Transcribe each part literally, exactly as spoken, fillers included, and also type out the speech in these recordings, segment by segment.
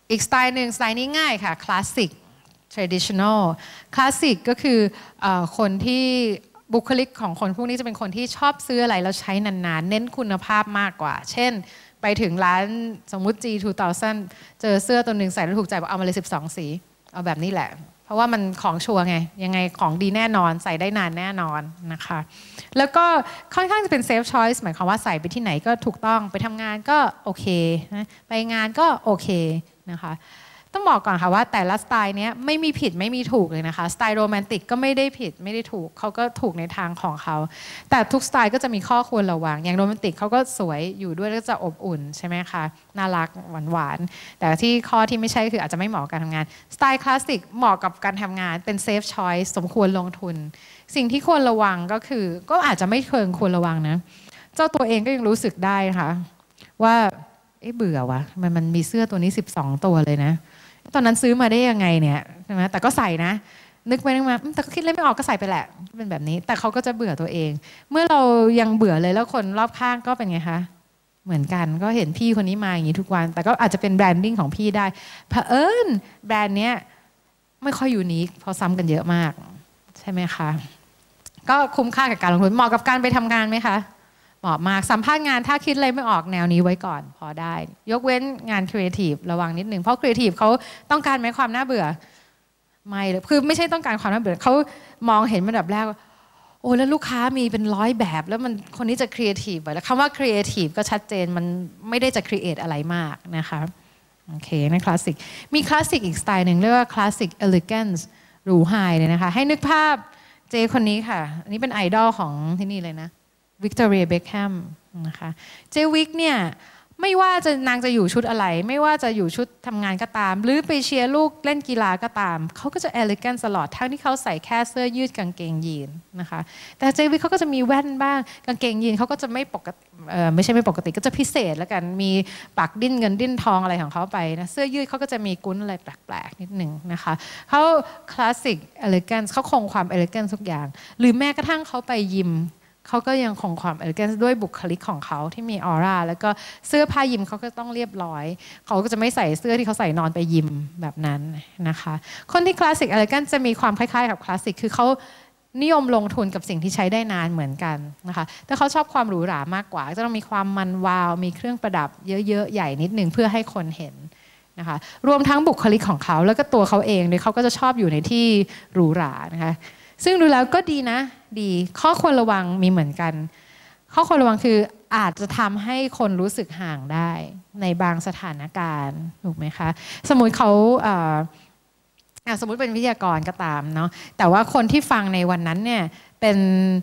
อีกสไตล์หนึ่งสไตล์นี้ง่ายค่ะคลาสสิก traditional คลาสสิกก็คือเอ่อคนที่บุคลิกของคนพวกนี้จะเป็นคนที่ชอบซื้ออะไรแล้วใช้นานๆเน้นคุณภาพมากกว่าเช่นไปถึงร้านสมมุติ จี สองพัน เจอเสื้อตัวหนึ่งใส่แล้วถูกใจบอกเอามาเลยสิบสองสีเอาแบบนี้แหละเพราะว่ามันของชัวร์ไงยังไงของดีแน่นอนใส่ได้นานแน่นอนนะคะแล้วก็ค่อนข้างจะเป็นเซฟชอยส์หมายความว่าใส่ไปที่ไหนก็ถูกต้องไปทำงานก็โอเคนะไปงานก็โอเคนะคะต้องบอกก่อนค่ะว่าแต่ละสไตล์นี้ไม่มีผิดไม่มีถูกเลยนะคะสไตล์โรแมนติกก็ไม่ได้ผิดไม่ได้ถูกเขาก็ถูกในทางของเขาแต่ทุกสไตล์ก็จะมีข้อควรระวังอย่างโรแมนติกเขาก็สวยอยู่ด้วยแล้วก็จะอบอุ่นใช่ไหมคะน่ารักหวานๆแต่ที่ข้อที่ไม่ใช่คืออาจจะไม่เหมาะกับการทำงานสไตล์คลาสสิกเหมาะกับการทำงานเป็นเซฟชอยส์สมควรลงทุนสิ่งที่ควรระวังก็คือก็อาจจะไม่เคิงควรระวังนะเจ้าตัวเองก็ยังรู้สึกได้นะคะว่าเอ๊ะเบื่อวะมันมันมีเสื้อตัวนี้สิบสองตัวเลยนะตอนนั้นซื้อมาได้ยังไงเนี่ยใช่ไหมแต่ก็ใส่นะนึกไปนึกมาแต่ก็คิดอะไรไม่ออกก็ใส่ไปแหละเป็นแบบนี้แต่เขาก็จะเบื่อตัวเองเมื่อเรายังเบื่อเลยแล้วคนรอบข้างก็เป็นไงคะเหมือนกันก็เห็นพี่คนนี้มาอย่างนี้ทุกวันแต่ก็อาจจะเป็นแบรนดิ้งของพี่ได้เผอิญแบรนด์เนี้ยไม่ค่อยยูนิคเพราะซ้ำกันเยอะมากใช่ไหมคะก็คุ้มค่ากับการลงทุนเหมาะกับการไปทำงานไหมคะเหมาะมากสัมภาษณ์งานถ้าคิดอะไรไม่ออกแนวนี้ไว้ก่อนพอได้ยกเว้นงานครีเอทีฟระวังนิดนึงเพราะครีเอทีฟเขาต้องการไหมความน่าเบื่อไม่เลยคือไม่ใช่ต้องการความน่าเบื่อเขามองเห็นระดับแรกว่าโอ้แล้วลูกค้ามีเป็นร้อยแบบแล้วมันคนนี้จะครีเอทีฟไปแล้วคำว่าครีเอทีฟก็ชัดเจนมันไม่ได้จะครีเอทอะไรมากนะคะโอเคนั่นคลาสสิกมีคลาสสิกอีกสไตล์หนึ่งเรียกว่าคลาสสิกเอลิแกนซ์หรูไฮเลยนะคะให้นึกภาพเจคนนี้ค่ะอันนี้เป็นไอดอลของที่นี่เลยนะวิกตอเรียเบคแฮมนะคะเจวิกเนี่ยไม่ว่าจะนางจะอยู่ชุดอะไรไม่ว่าจะอยู่ชุดทำงานก็ตามหรือไปเชียร์ลูกเล่นกีฬาก็ตามเขาก็จะเอลิแกนซ์ตลอดทั้งที่เขาใส่แค่เสื้อยืดกางเกงยีนนะคะแต่เจวิกเขาก็จะมีแว่นบ้างกางเกงยีนเขาก็จะไม่ปกติเอ่อไม่ใช่ไม่ปกติก็จะพิเศษแล้วกันมีปักดิ้นเงินดิ้นทองอะไรของเขาไปนะเสื้อยืดเขาก็จะมีกุ้นอะไรแปลกๆนิดหนึ่งนะคะเขาคลาสสิกเอลิแกนซ์เขาคงความเอลิแกนซ์ทุกอย่างหรือแม้กระทั่งเขาไปยิมเขาก็ยังคงความเอลิแกนซ์ด้วยบุคลิกของเขาที่มีออร่าแล้วก็เสื้อผ้ายิมเขาก็ต้องเรียบร้อยเขาก็จะไม่ใส่เสื้อที่เขาใส่นอนไปยิมแบบนั้นนะคะคนที่คลาสสิกเอลิแกนซ์จะมีความคล้ายๆกับคลาสสิกคือเขานิยมลงทุนกับสิ่งที่ใช้ได้นานเหมือนกันนะคะแต่เขาชอบความหรูหรามากกว่าจะต้องมีความมันวาวมีเครื่องประดับเยอะๆใหญ่นิดนึงเพื่อให้คนเห็นนะคะรวมทั้งบุคลิกของเขาแล้วก็ตัวเขาเองเนี่ยเขาก็จะชอบอยู่ในที่หรูหรานะคะซึ่งดูแล้วก็ดีนะดีข้อควรระวังมีเหมือนกันข้อควรระวังคืออาจจะทำให้คนรู้สึกห่างได้ในบางสถานการณ์ถูกไหมคะสมมุติเขาสมมุติเป็นวิทยากรก็ตามเนาะแต่ว่าคนที่ฟังในวันนั้นเนี่ยเป็น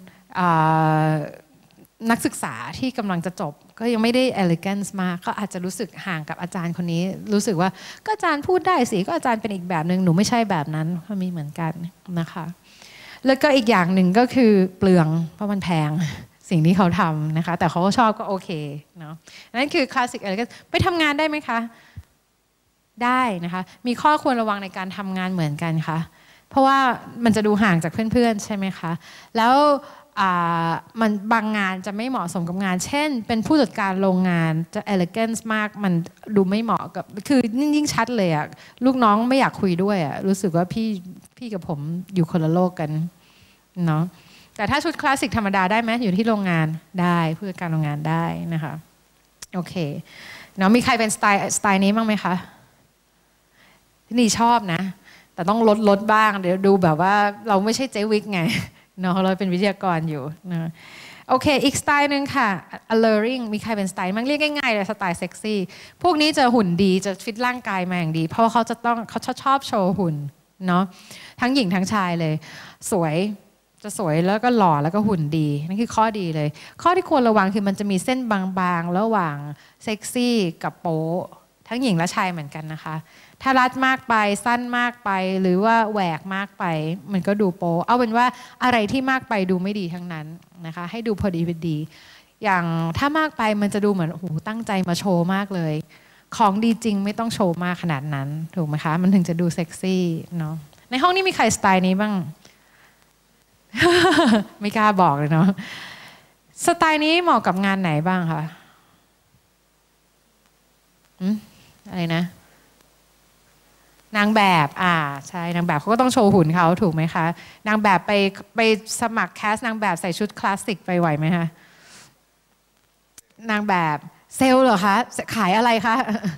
นักศึกษาที่กำลังจะจบก็ยังไม่ได้ elegance มากก็อาจจะรู้สึกห่างกับอาจารย์คนนี้รู้สึกว่าก็อาจารย์พูดได้สิก็อาจารย์เป็นอีกแบบหนึ่งหนูไม่ใช่แบบนั้นก็มีเหมือนกันนะคะแล้วก็อีกอย่างหนึ่งก็คือเปลืองเพราะมันแพงสิ่งที่เขาทำนะคะแต่เขาก็ชอบก็โอเคเนาะนั่นคือคลาสสิกอะไรก็ไปทำงานได้ไหมคะได้นะคะมีข้อควรระวังในการทำงานเหมือนกันค่ะเพราะว่ามันจะดูห่างจากเพื่อนๆใช่ไหมคะแล้วมันบางงานจะไม่เหมาะสมกับงานเช่นเป็นผู้จัดการโรงงานจะ elegance มากมันดูไม่เหมาะกับคือยิ่งชัดเลยอะลูกน้องไม่อยากคุยด้วยอะรู้สึกว่าพี่พี่กับผมอยู่คนละโลกกันเนาะแต่ถ้าชุดคลาสสิกธรรมดาได้ไหมอยู่ที่โรงงานได้ผู้จัดการโรงงานได้นะคะโอเคเนาะมีใครเป็นสไตล์สไตล์นี้บ้างไหมคะนี่ชอบนะแต่ต้องลดลดบ้างเดี๋ยวดูแบบว่าเราไม่ใช่เจวิกไงเนาะเราเป็นวิทยากรอยู่นะโอเคอีกสไตล์หนึ่งค่ะ alluring มีใครเป็นสไตล์มั้งเรียกง่ายๆเลยสไตล์เซ็กซี่พวกนี้จะหุ่นดีจะฟิตร่างกายมาอย่างดีเพราะเขาจะต้องเขาชอบโชว์หุ่นเนาะทั้งหญิงทั้งชายเลยสวยจะสวยแล้วก็หล่อแล้วก็หุ่นดีนั่นคือข้อดีเลยข้อที่ควรระวังคือมันจะมีเส้นบางๆระหว่างเซ็กซี่กับโป๊ทั้งหญิงและชายเหมือนกันนะคะถ้ารัดมากไปสั้นมากไปหรือว่าแหวกมากไปมันก็ดูโป๊เอาเป็นว่าอะไรที่มากไปดูไม่ดีทั้งนั้นนะคะให้ดูพอดีพอดีอย่างถ้ามากไปมันจะดูเหมือนโอ้โหตั้งใจมาโชว์มากเลยของดีจริงไม่ต้องโชว์มากขนาดนั้นถูกไหมคะมันถึงจะดูเซ็กซี่เนาะในห้องนี้มีใครสไตล์นี้บ้าง ไม่กล้าบอกเลยเนาะสไตล์นี้เหมาะกับงานไหนบ้างคะอืมอะไรนะนางแบบอ่าใช่นางแบบเขาก็ต้องโชว์หุ่นเขาถูกไหมคะนางแบบไปไปสมัครแคสนางแบบใส่ชุดคลาสสิกไปไหวไหมคะนางแบบเซลล์เหรอคะขายอะไรคะ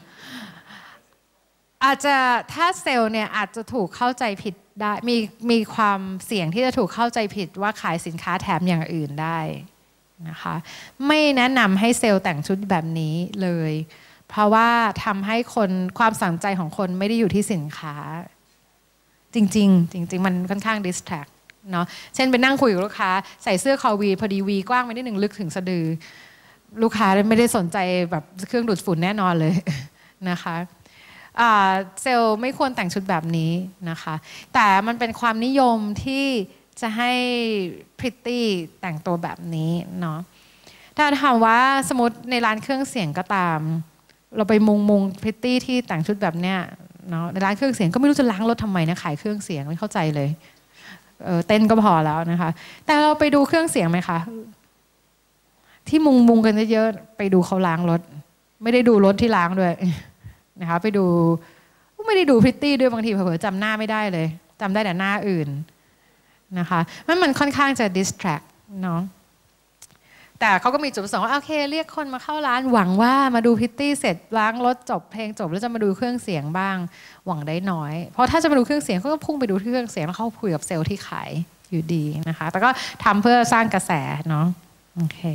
อาจจะถ้าเซลล์เนี่ยอาจจะถูกเข้าใจผิดได้มีมีความเสี่ยงที่จะถูกเข้าใจผิดว่าขายสินค้าแถมอย่างอื่นได้นะคะไม่แนะนำให้เซลล์แต่งชุดแบบนี้เลยเพราะว่าทำให้คนความสนใจของคนไม่ได้อยู่ที่สินค้าจริงๆจริงๆมันค่อนข้าง distract เนาะเช่นไปนั่งคุยกับลูกค้าใส่เสื้อคอวีพอดีวีกว้างไปนิดหนึ่งลึกถึงสะดือลูกค้าไม่ได้สนใจแบบเครื่องดูดฝุ่นแน่นอนเลยนะคะเซลล์ไม่ควรแต่งชุดแบบนี้นะคะแต่มันเป็นความนิยมที่จะให้พริตตี้แต่งตัวแบบนี้เนาะถ้าถามว่าสมมติในร้านเครื่องเสียงก็ตามเราไปมุงมุงพริตตี้ที่แต่งชุดแบบเนี้ยเนาะในร้านเครื่องเสียงก็ไม่รู้จะล้างรถทำไมนะขายเครื่องเสียงไม่เข้าใจเลยเออเต้นก็พอแล้วนะคะแต่เราไปดูเครื่องเสียงไหมคะที่มุงมุงกันเยอะๆไปดูเขาล้างรถไม่ได้ดูรถที่ล้างด้วยนะคะไปดูไม่ได้ดูพริตตี้ด้วยบางทีเผลอๆจำหน้าไม่ได้เลยจำได้แต่หน้าอื่นนะคะมันมันค่อนข้างจะ distract เนาะแต่เขาก็มีจุดประสงค์ว่าโอเคเรียกคนมาเข้าร้านหวังว่ามาดูพริตตี้เสร็จล้างรถจบเพลงจบแล้วจะมาดูเครื่องเสียงบ้างหวังได้น้อยเพราะถ้าจะมาดูเครื่องเสียงเขาก็พุ่งไปดูที่เครื่องเสียงแล้วเขาคุยกับเซลล์ที่ขายอยู่ดีนะคะแต่ก็ทำเพื่อสร้างกระแสเนาะโอเค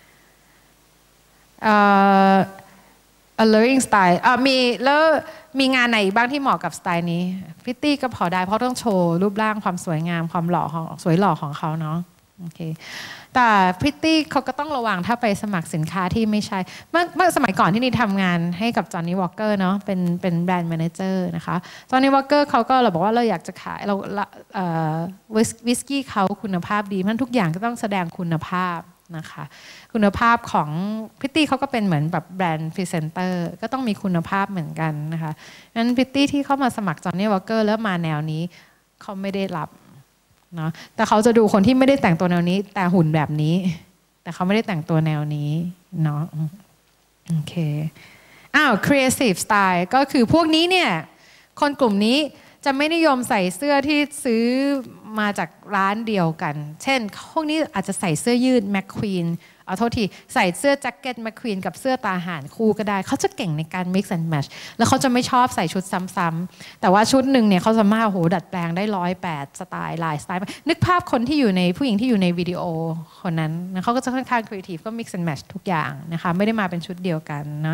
เอ่อ alluring style อ่ะมีแล้วมีงานไหนบ้างที่เหมาะกับสไตล์นี้พริตตี้ก็พอได้เพราะต้องโชว์รูปร่างความสวยงามความหล่อของสวยหล่อของเขาเนาะโอเคแต่พริตตี้เขาก็ต้องระวังถ้าไปสมัครสินค้าที่ไม่ใช่เมื่อเมื่อสมัยก่อนที่นี่ทำงานให้กับจอห์นนี่วอลเกอร์เนาะเป็นเป็นแบรนด์แมเนเจอร์นะคะจอห์นนี่วอลเกอร์เขาก็เราบอกว่าเราอยากจะขายเราวิสกี้เขาคุณภาพดีมันทุกอย่างก็ต้องแสดงคุณภาพนะคะคุณภาพของพริตตี้เขาก็เป็นเหมือนแบบแบรนด์พรีเซนเตอร์ก็ต้องมีคุณภาพเหมือนกันนะคะงั้นพริตตี้ที่เข้ามาสมัครจอห์นนี่วอลเกอร์แล้วมาแนวนี้เขาไม่ได้รับเนาะแต่เขาจะดูคนที่ไม่ได้แต่งตัวแนวนี้แต่หุ่นแบบนี้แต่เขาไม่ได้แต่งตัวแนวนี้เนาะโอเคอ้าว creative style ก็คือพวกนี้เนี่ยคนกลุ่มนี้จะไม่นิยมใส่เสื้อที่ซื้อมาจากร้านเดียวกันเช่นพวกนี้อาจจะใส่เสื้อยืดแมคควีนเอาโทษทีใส่เสื้อแจ็คเก็ตแมคควีนกับเสื้อตาห่านคู่ก็ได้เขาจะเก่งในการ mix and match แล้วเขาจะไม่ชอบใส่ชุดซ้ำๆแต่ว่าชุดหนึ่งเนี่ยเขาสามารถโหดัดแปลงได้ร้อยแปดสไตล์หลายสไตล์นึกภาพคนที่อยู่ในผู้หญิงที่อยู่ในวิดีโอคนนั้นเขาก็จะค่อนข้างครีเอทีฟก็ mix and match ทุกอย่างนะคะไม่ได้มาเป็นชุดเดียวกันนะ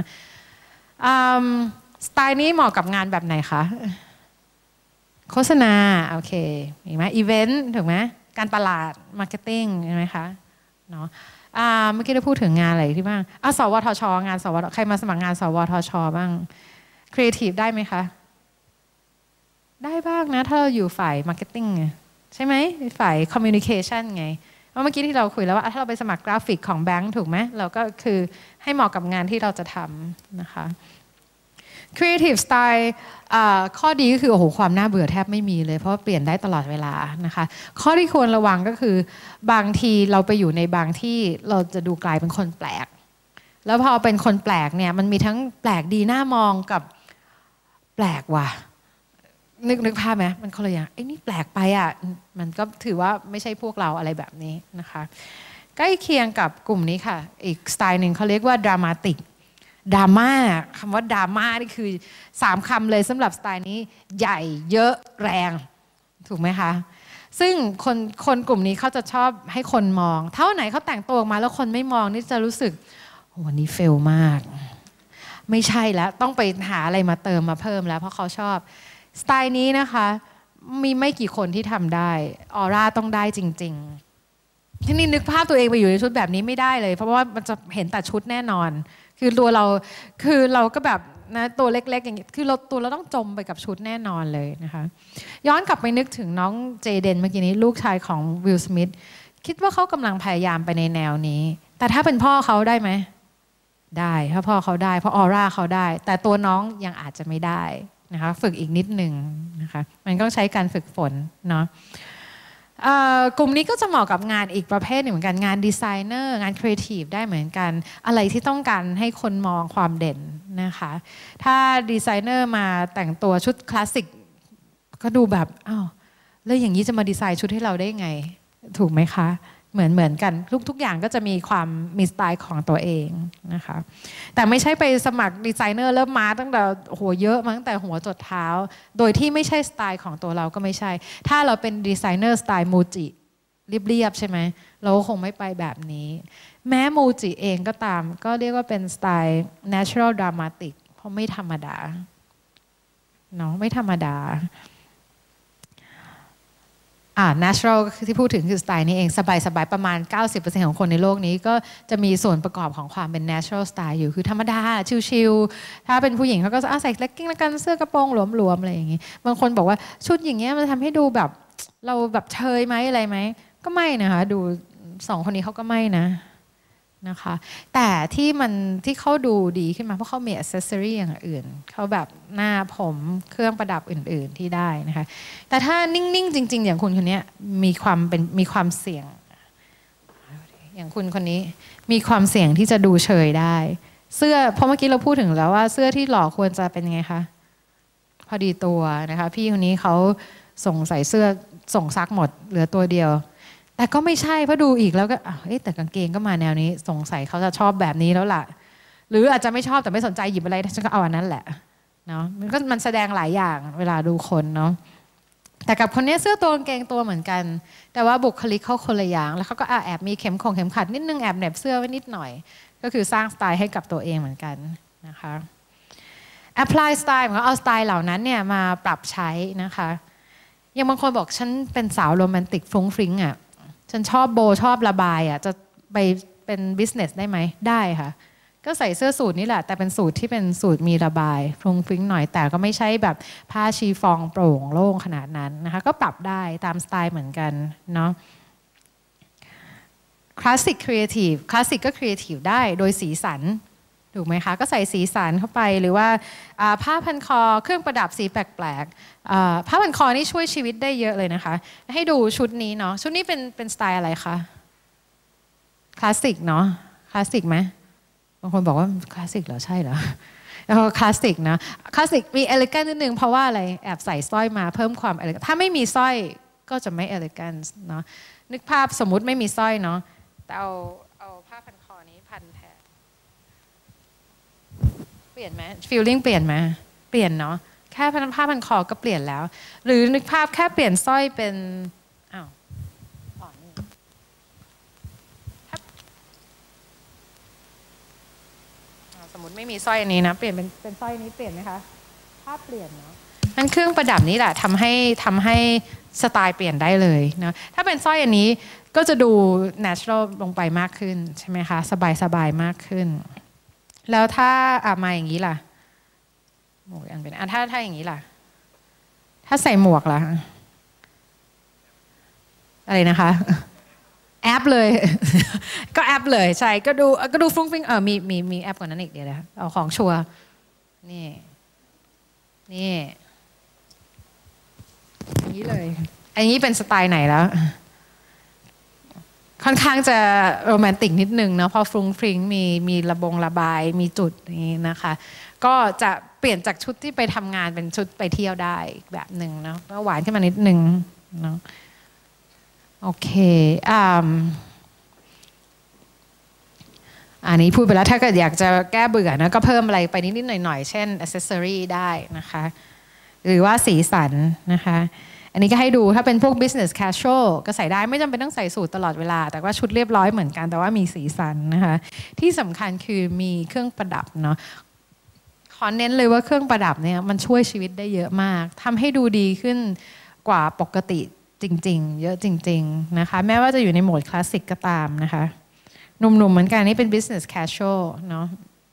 สไตล์นี้เหมาะกับงานแบบไหนคะโฆษณาโอเคมีไหมอีเวนต์ถูกไหมการตลาดมาร์เก็ตติ้งใช่ไหมคะเนาะเมื่อกี้ได้พูดถึงงานอะไรที่บ้างอ่ะสวทชงานสวทใครมาสมัครงานสวทชบ้างครีเอทีฟได้ไหมคะได้บ้างนะถ้าเราอยู่ฝ่ายมาร์เก็ตติ้งใช่ไหมฝ่ายคอมมิวนิเคชันไงเมื่อกี้ที่เราคุยแล้วว่าถ้าเราไปสมัครกราฟิกของแบงค์ถูกไหมเราก็คือให้เหมาะกับงานที่เราจะทำนะคะ Creative Style ข้อดีก็คือโอ้โหความน่าเบื่อแทบไม่มีเลยเพราะเปลี่ยนได้ตลอดเวลานะคะข้อที่ควรระวังก็คือบางทีเราไปอยู่ในบางที่เราจะดูกลายเป็นคนแปลกแล้วพอเป็นคนแปลกเนี่ยมันมีทั้งแปลกดีน่ามองกับแปลกว่ะนึกนึกภาพไหมมันคนละอย่างไอ้นี่แปลกไปอ่ะมันก็ถือว่าไม่ใช่พวกเราอะไรแบบนี้นะคะใกล้เคียงกับกลุ่มนี้ค่ะอีกสไตล์หนึ่งเขาเรียกว่าดรามาติกดราม่าคำว่าดราม่านี่คือสามคำเลยสำหรับสไตล์นี้ใหญ่เยอะแรงถูกไหมคะซึ่งคนคนกลุ่มนี้เขาจะชอบให้คนมองเท่าไหนเขาแต่งตัวออกมาแล้วคนไม่มองนี่จะรู้สึกโหวันนี้เฟลมากไม่ใช่แล้วต้องไปหาอะไรมาเติมมาเพิ่มแล้วเพราะเขาชอบสไตล์นี้นะคะมีไม่กี่คนที่ทำได้ออร่าต้องได้จริงๆที่นี่นึกภาพตัวเองไปอยู่ในชุดแบบนี้ไม่ได้เลยเพราะว่ามันจะเห็นแต่ชุดแน่นอนคือตัวเราคือเราก็แบบนะตัวเล็กๆอย่างนี้คือเราตัวเราต้องจมไปกับชุดแน่นอนเลยนะคะย้อนกลับไปนึกถึงน้องเจเดนเมื่อกี้นี้ลูกชายของวิล สมิธคิดว่าเขากำลังพยายามไปในแนวนี้แต่ถ้าเป็นพ่อเขาได้ไหมได้ถ้าพ่อเขาได้เพราะออร่าเขาได้แต่ตัวน้องยังอาจจะไม่ได้นะคะฝึกอีกนิดหนึ่งนะคะมันต้องใช้การฝึกฝนเนาะกลุ่มนี้ก็จะเหมาะกับงานอีกประเภทหนึ่งเหมือนกันงานดีไซเนอร์งานครีเอทีฟได้เหมือนกันอะไรที่ต้องการให้คนมองความเด่นนะคะถ้าดีไซเนอร์มาแต่งตัวชุดคลาสสิกก็ดูแบบอ้าวแล้วอย่างนี้จะมาดีไซน์ชุดให้เราได้ไงถูกไหมคะเหมือนเหมือนกันทุกทุกอย่างก็จะมีความมีสไตล์ของตัวเองนะคะแต่ไม่ใช่ไปสมัครดีไซเนอร์เริ่มมาตั้งแต่หัวเยอะมาตั้งแต่หัวจดเท้าโดยที่ไม่ใช่สไตล์ของตัวเราก็ไม่ใช่ถ้าเราเป็นดีไซเนอร์สไตล์มูจิเรียบๆใช่ไหมเราคงไม่ไปแบบนี้แม้มูจิเองก็ตามก็เรียกว่าเป็นสไตล์ natural dramatic เพราะไม่ธรรมดาเนาะไม่ธรรมดาอ่า natural ที่พูดถึงคือสไตล์นี้เองสบายๆประมาณ เก้าสิบเปอร์เซ็นต์ ของคนในโลกนี้ก็จะมีส่วนประกอบของความเป็น natural style อยู่คือธรรมดาชิลๆถ้าเป็นผู้หญิงเขาก็จะใส่เลกกิ้งแล้วกันเสื้อกระโปรงหลวมๆอะไรอย่างงี้บางคนบอกว่าชุดอย่างเงี้ยมันทำให้ดูแบบเราแบบเชยไหมอะไรไหมก็ไม่นะคะดูสองคนนี้เขาก็ไม่นะนะคะแต่ที่มันที่เขาดูดีขึ้นมาเพราะเขามีอิสเซอรี่อย่างอื่นเขาแบบหน้าผมเครื่องประดับอื่นๆที่ได้นะคะแต่ถ้านิ่งๆจริงๆอย่างคุณคนนี้มีความเป็นมีความเสี่ยงอย่างคุณคนนี้มีความเสี่ยงที่จะดูเฉยได้เสื้อเพราะเมื่อกี้เราพูดถึงแล้วว่าเสื้อที่หล่อควรจะเป็นไงคะพอดีตัวนะคะพี่คนนี้เขาส่งใส่เสื้อส่งซักหมดเหลือตัวเดียวแต่ก็ไม่ใช่เพราะดูอีกแล้วก็เอ๊ะแต่กางเกงก็มาแนวนี้สงสัยเขาจะชอบแบบนี้แล้วล่ะหรืออาจจะไม่ชอบแต่ไม่สนใจหยิบอะไรฉันก็เอาอันนั้นแหละเนาะมันก็มันแสดงหลายอย่างเวลาดูคนเนาะแต่กับคนนี้เสื้อตัวกางเกงตัวเหมือนกันแต่ว่าบุคลิกเขาคนละอย่างแล้วเขาก็แอบมีเข็มของเข็มขัดนิดนึงแอบเหน็บเสื้อไว้นิดหน่อยก็คือสร้างสไตล์ให้กับตัวเองเหมือนกันนะคะ apply สไตล์ของเอาสไตล์เหล่านั้นเนี่ยมาปรับใช้นะคะยังบางคนบอกฉันเป็นสาวโรแมนติกฟรุ้งฟริ้งอ่ะฉันชอบโบชอบระบายอ่ะจะไปเป็นบิสเนสได้ไหมได้ค่ะก็ใส่เสื้อสูทนี่แหละแต่เป็นสูทที่เป็นสูทมีระบายฟรุ้งฟริ้งหน่อยแต่ก็ไม่ใช่แบบผ้าชีฟองโปร่งโล่งขนาดนั้นนะคะก็ปรับได้ตามสไตล์เหมือนกันเนาะคลาสสิกครีเอทีฟคลาสสิกก็ครีเอทีฟได้โดยสีสันถูกไหมคะก็ใส่สีสันเข้าไปหรือว่าผ้าพันคอเครื่องประดับสีแปลกๆผ้าพันคอนี่ช่วยชีวิตได้เยอะเลยนะคะให้ดูชุดนี้เนาะชุดนี้เป็นเป็นสไตล์อะไรคะคลาสสิกเนาะคลาสสิกไหมบางคนบอกว่าคลาสสิกเหรอใช่เหรอแล้วคลาสสิกนะคลาสสิกมีเอลิแกนนิดนึงเพราะว่าอะไรแอบใส่สร้อยมาเพิ่มความเอลิแกนถ้าไม่มีสร้อยก็จะไม่เอลิแกนเนาะนึกภาพสมมุติไม่มีสร้อยเนาะแต่เอาเอาผ้าพันคอนี้พันแทนเปลี่ยนไหมฟีลลิ่งเปลี่ยนไหมเปลี่ยนเนาะแค่ผ้าพันคอก็เปลี่ยนแล้วหรือนึกภาพแค่เปลี่ยนสร้อยเป็นอ้าวอ๋อนี่สมมติไม่มีสร้อยอันนี้นะเปลี่ยนเป็นเป็นสร้อยนี้เปลี่ยนไหมคะภาพเปลี่ยนเนาะนั่นเครื่องประดับนี้แหละทำให้ทำให้สไตล์เปลี่ยนได้เลยนะถ้าเป็นสร้อยอันนี้ก็จะดู natural ลงไปมากขึ้นใช่ไหมคะสบายสบายมากขึ้นแล้วถ้าอ่ะมาอย่างนี้ล่ะหมวกอันเป็นอ่ะถ้าถ้าอย่างนี้ล่ะถ้าใส่หมวกล่ะอะไรนะคะแอปเลย ก็แอปเลยใช่ก็ดูก็ดูฟรุ้งฟริ้งเออมีมีมีแอปกว่านั้นอีกเดี๋ยวนะเอาของชัวร์นี่นี่อย่างนี้เลยอันนี้เป็นสไตล์ไหนแล้วค่อนข้างจะโรแมนติกนิดนึงเนาะพอฟรุ้งฟริ้งมีมีระบงระบายมีจุดนี้นะคะก็จะเปลี่ยนจากชุดที่ไปทำงานเป็นชุดไปเที่ยวได้แบบหนึ่งเนาะก็หวานขึ้นมานิดนึงเนาะโอเคอ่าอันนี้พูดไปแล้วถ้าเกิดอยากจะแก้เบื่อนะก็เพิ่มอะไรไปนิดๆหน่อยๆเช่นอิสเซอรี่ได้นะคะหรือว่าสีสันนะคะอันนี้ก็ให้ดูถ้าเป็นพวก business casual ก็ใส่ได้ไม่จำเป็นต้องใส่สูทตลอดเวลาแต่ว่าชุดเรียบร้อยเหมือนกันแต่ว่ามีสีสันนะคะที่สำคัญคือมีเครื่องประดับเนาะขอเน้นเลยว่าเครื่องประดับเนี่ยมันช่วยชีวิตได้เยอะมากทำให้ดูดีขึ้นกว่าปกติจริงๆเยอะจริงๆนะคะแม้ว่าจะอยู่ในโหมดคลาสสิกก็ตามนะคะหนุ่มๆเหมือนกันนี่เป็น business casual เนาะ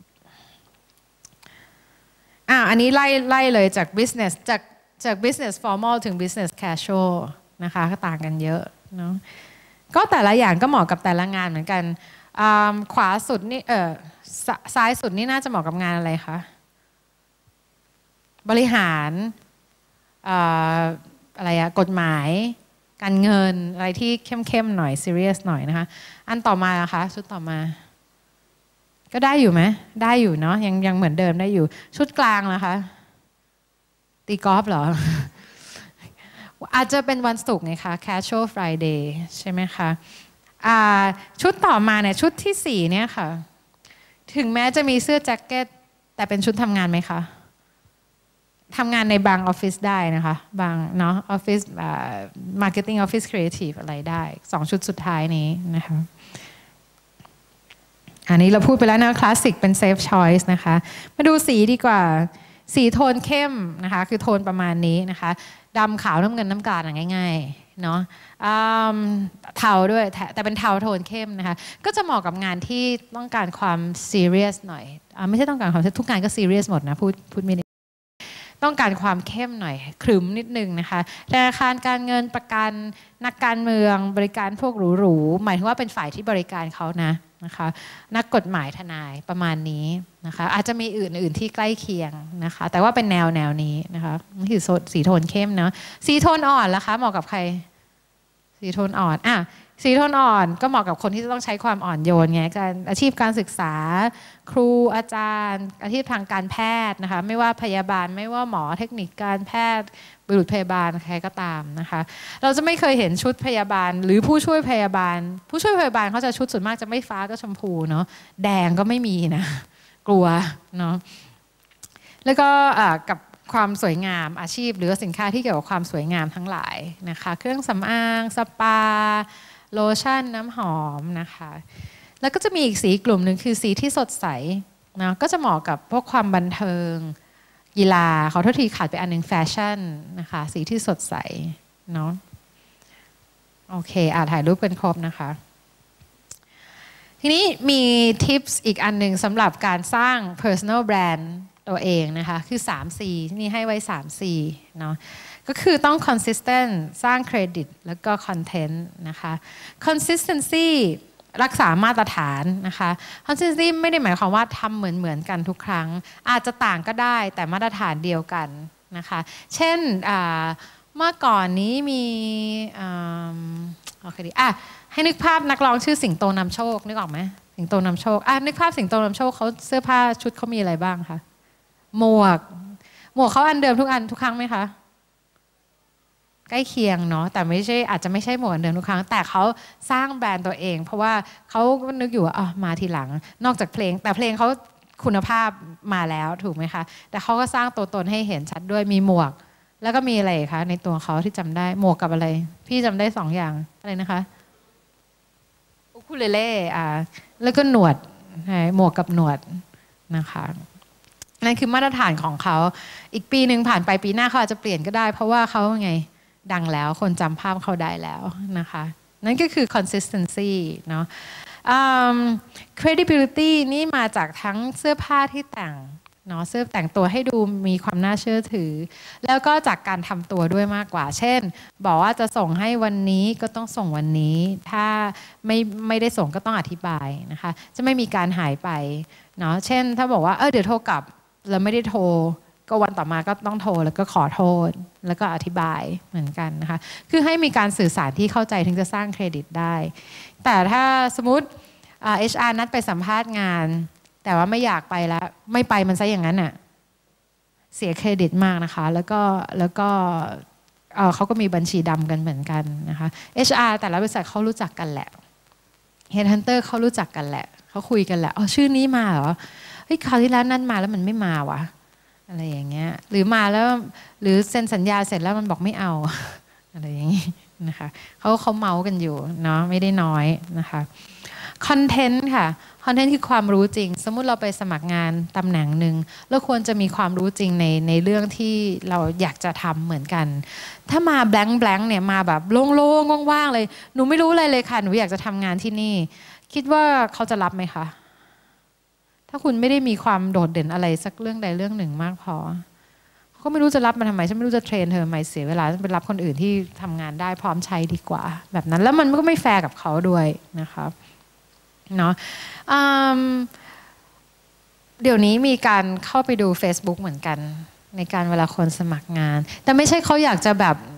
อ่ะอันนี้ไล่ไล่เลยจาก business จากจาก business formal ถึง business casual นะคะก็ต่างกันเยอะเนาะก็แต่ละอย่างก็เหมาะกับแต่ละงานเหมือนกันขวาสุดนี่เออซ้ายสุดนี่น่าจะเหมาะกับงานอะไรคะบริหารอะไรอะกฎหมายการเงินอะไรที่เข้มๆหน่อย serious หน่อยนะคะอันต่อมานะคะชุดต่อมาก็ได้อยู่ไหมได้อยู่เนาะยังยังเหมือนเดิมได้อยู่ชุดกลางนะคะตีกอล์ฟเหรอ อาจจะเป็นวันศุกร์ไงคะ casual Friday ใช่ไหมคะชุดต่อมาเนี่ยชุดที่สี่เนี่ยค่ะถึงแม้จะมีเสื้อแจ็คเก็ตแต่เป็นชุดทำงานไหมคะทำงานในบางออฟฟิศได้นะคะบางเนาะออฟฟิศมาร์เก็ตติ้งออฟฟิศครีเอทีฟอะไรได้สองชุดสุดท้ายนี้นะคะอันนี้เราพูดไปแล้วนะคลาสสิกเป็น safe choice นะคะมาดูสีดีกว่าสีโทนเข้มนะคะคือโทนประมาณนี้นะคะดำขาวน้ำเงินน้ำตาลง่ายๆเนาะเทาด้วยแต่เป็นเทาโทนเข้มนะคะก็จะเหมาะกับงานที่ต้องการความ serious หน่อยอไม่ใช่ต้องการความทุกงานก็ serious หมดนะพูดพูดไม่ได้ต้องการความเข้มหน่อยขรึมนิดนึงนะคะธนาคารการเงินประกันนักการเมืองบริการพวกหรูๆหมายถึงว่าเป็นฝ่ายที่บริการเขานะนะคะนักกฎหมายทนายประมาณนี้นะคะอาจจะมีอื่นๆที่ใกล้เคียงนะคะแต่ว่าเป็นแนวแนวนี้นะคะนี่คือสีโทนเข้มเนาะสีโทนอ่อนล่ะคะเหมาะกับใครสีโทนอ่อนอ่ะสีโทนอ่อนก็เหมาะกับคนที่จะต้องใช้ความอ่อนโยนไงการอาชีพการศึกษาครูอาจารย์อาชีพทางการแพทย์นะคะไม่ว่าพยาบาลไม่ว่าหมอเทคนิคการแพทย์บุรุษพยาบาลใครก็ตามนะคะเราจะไม่เคยเห็นชุดพยาบาลหรือผู้ช่วยพยาบาลผู้ช่วยพยาบาลเขาจะชุดส่วนมากจะไม่ฟ้าก็ชมพูเนาะแดงก็ไม่มีนะกลัวเนาะแล้วก็กับความสวยงามอาชีพหรือสินค้าที่เกี่ยวกับความสวยงามทั้งหลายนะคะเครื่องสำอางสปาโลชั่นน้ำหอมนะคะแล้วก็จะมีอีกสีกลุ่มหนึ่งคือสีที่สดใสนะก็จะเหมาะกับพวกความบันเทิงกีฬาขอโทษทีขาดไปอันหนึ่งแฟชั่นนะคะสีที่สดใสเนาะโอเคอ่าถ่ายรูปกันครบนะคะทีนี้มีทิปส์อีกอันหนึ่งสำหรับการสร้าง personal brand ตัวเองนะคะคือ สาม ซี ที่นี่ให้ไว้ สาม ซี เนาะก็คือต้อง consistent สร้างเครดิตแล้วก็ content นะคะ consistency รักษามาตรฐานนะคะ consistency ไม่ได้หมายความว่าทำเหมือนเหมือนกันทุกครั้งอาจจะต่างก็ได้แต่มาตรฐานเดียวกันนะคะเช่นเมื่อก่อนนี้มีโอเคดีอ่ะให้นึกภาพนักร้องชื่อสิงโตนำโชคนึกออกไหมสิงโตนำโชคอ่ะนึกภาพสิงโตนำโชคเขาเสื้อผ้าชุดเขามีอะไรบ้างคะหมวกหมวกเขาอันเดิมทุกอันทุกครั้งไหมคะใกล้เคียงเนาะแต่ไม่ใช่อาจจะไม่ใช่หมวกเดิมทุกครั้งแต่เขาสร้างแบรนด์ตัวเองเพราะว่าเขานึกอยู่ว่าอ๋อมาทีหลังนอกจากเพลงแต่เพลงเขาคุณภาพมาแล้วถูกไหมคะแต่เขาก็สร้างตัวตนให้เห็นชัดด้วยมีหมวกแล้วก็มีอะไรคะในตัวเขาที่จำได้หมวกกับอะไรพี่จำได้สองอย่างอะไรนะคะอุคูเลเล่อ่าแล้วก็หนวดหมวกกับหนวดนะคะนั่นคือมาตรฐานของเขาอีกปีหนึ่งผ่านไปปีหน้าเขาอาจจะเปลี่ยนก็ได้เพราะว่าเขาไงดังแล้วคนจำภาพเขาได้แล้วนะคะนั่นก็คือ consistency เนาะ um, credibility นี่มาจากทั้งเสื้อผ้าที่แต่งเนาะเสื้อแต่งตัวให้ดูมีความน่าเชื่อถือแล้วก็จากการทำตัวด้วยมากกว่าเช่นบอกว่าจะส่งให้วันนี้ก็ต้องส่งวันนี้ถ้าไม่ไม่ได้ส่งก็ต้องอธิบายนะคะจะไม่มีการหายไปเนาะเช่นถ้าบอกว่าเออเดี๋ยวโทรกลับแล้วไม่ได้โทรก็วันต่อมาก็ต้องโทรแล้วก็ขอโทษแล้วก็อธิบายเหมือนกันนะคะคือให้มีการสื่อสารที่เข้าใจถึงจะสร้างเครดิตได้แต่ถ้าสมมติ เอช อาร์ นัดไปสัมภาษณ์งานแต่ว่าไม่อยากไปแล้วไม่ไปมันซะอย่างนั้นน่ะเสียเครดิตมากนะคะแล้วก็แล้วก็เขาก็มีบัญชีดำกันเหมือนกันนะคะ เอช อาร์ แต่ละบริษัทเขารู้จักกันแหละ Headhunter เขารู้จักกันแหละเขาคุยกันแหละอ๋อชื่อนี้มาเหรอเฮ้ยคราวที่แล้วนั่นมาแล้วมันไม่มาวะอะไรอย่างเงี้ยหรือมาแล้วหรือเซ็นสัญญาเสร็จแล้วมันบอกไม่เอาอะไรอย่างงี้นะคะเขาเขาเมากันอยู่เนาะไม่ได้น้อยนะคะคอนเทนต์ค่ะคอนเทนต์คือความรู้จริงสมมุติเราไปสมัครงานตำแหน่งหนึ่งเราควรจะมีความรู้จริงในในเรื่องที่เราอยากจะทำเหมือนกันถ้ามาแบงค์แบงค์เนี่ยมาแบบโล่งๆว่างๆเลยหนูไม่รู้อะไรเลยค่ะหนูอยากจะทำงานที่นี่คิดว่าเขาจะรับไหมคะถ้าคุณไม่ได้มีความโดดเด่นอะไรสักเรื่องใดเรื่องหนึ่งมากพอเขาไม่รู้จะรับมาทำไมฉันไม่รู้จะเทรนเธอทำไมเสียเวลาไปรับคนอื่นที่ทำงานได้พร้อมใช้ดีกว่าแบบนั้นแล้วมันก็ไม่แฟร์กับเขาด้วยนะคะเนาะเดี๋ยวนี้มีการเข้าไปดู Facebook เหมือนกันในการเวลาคนสมัครงานแต่ไม่ใช่เขาอยากจะแบบ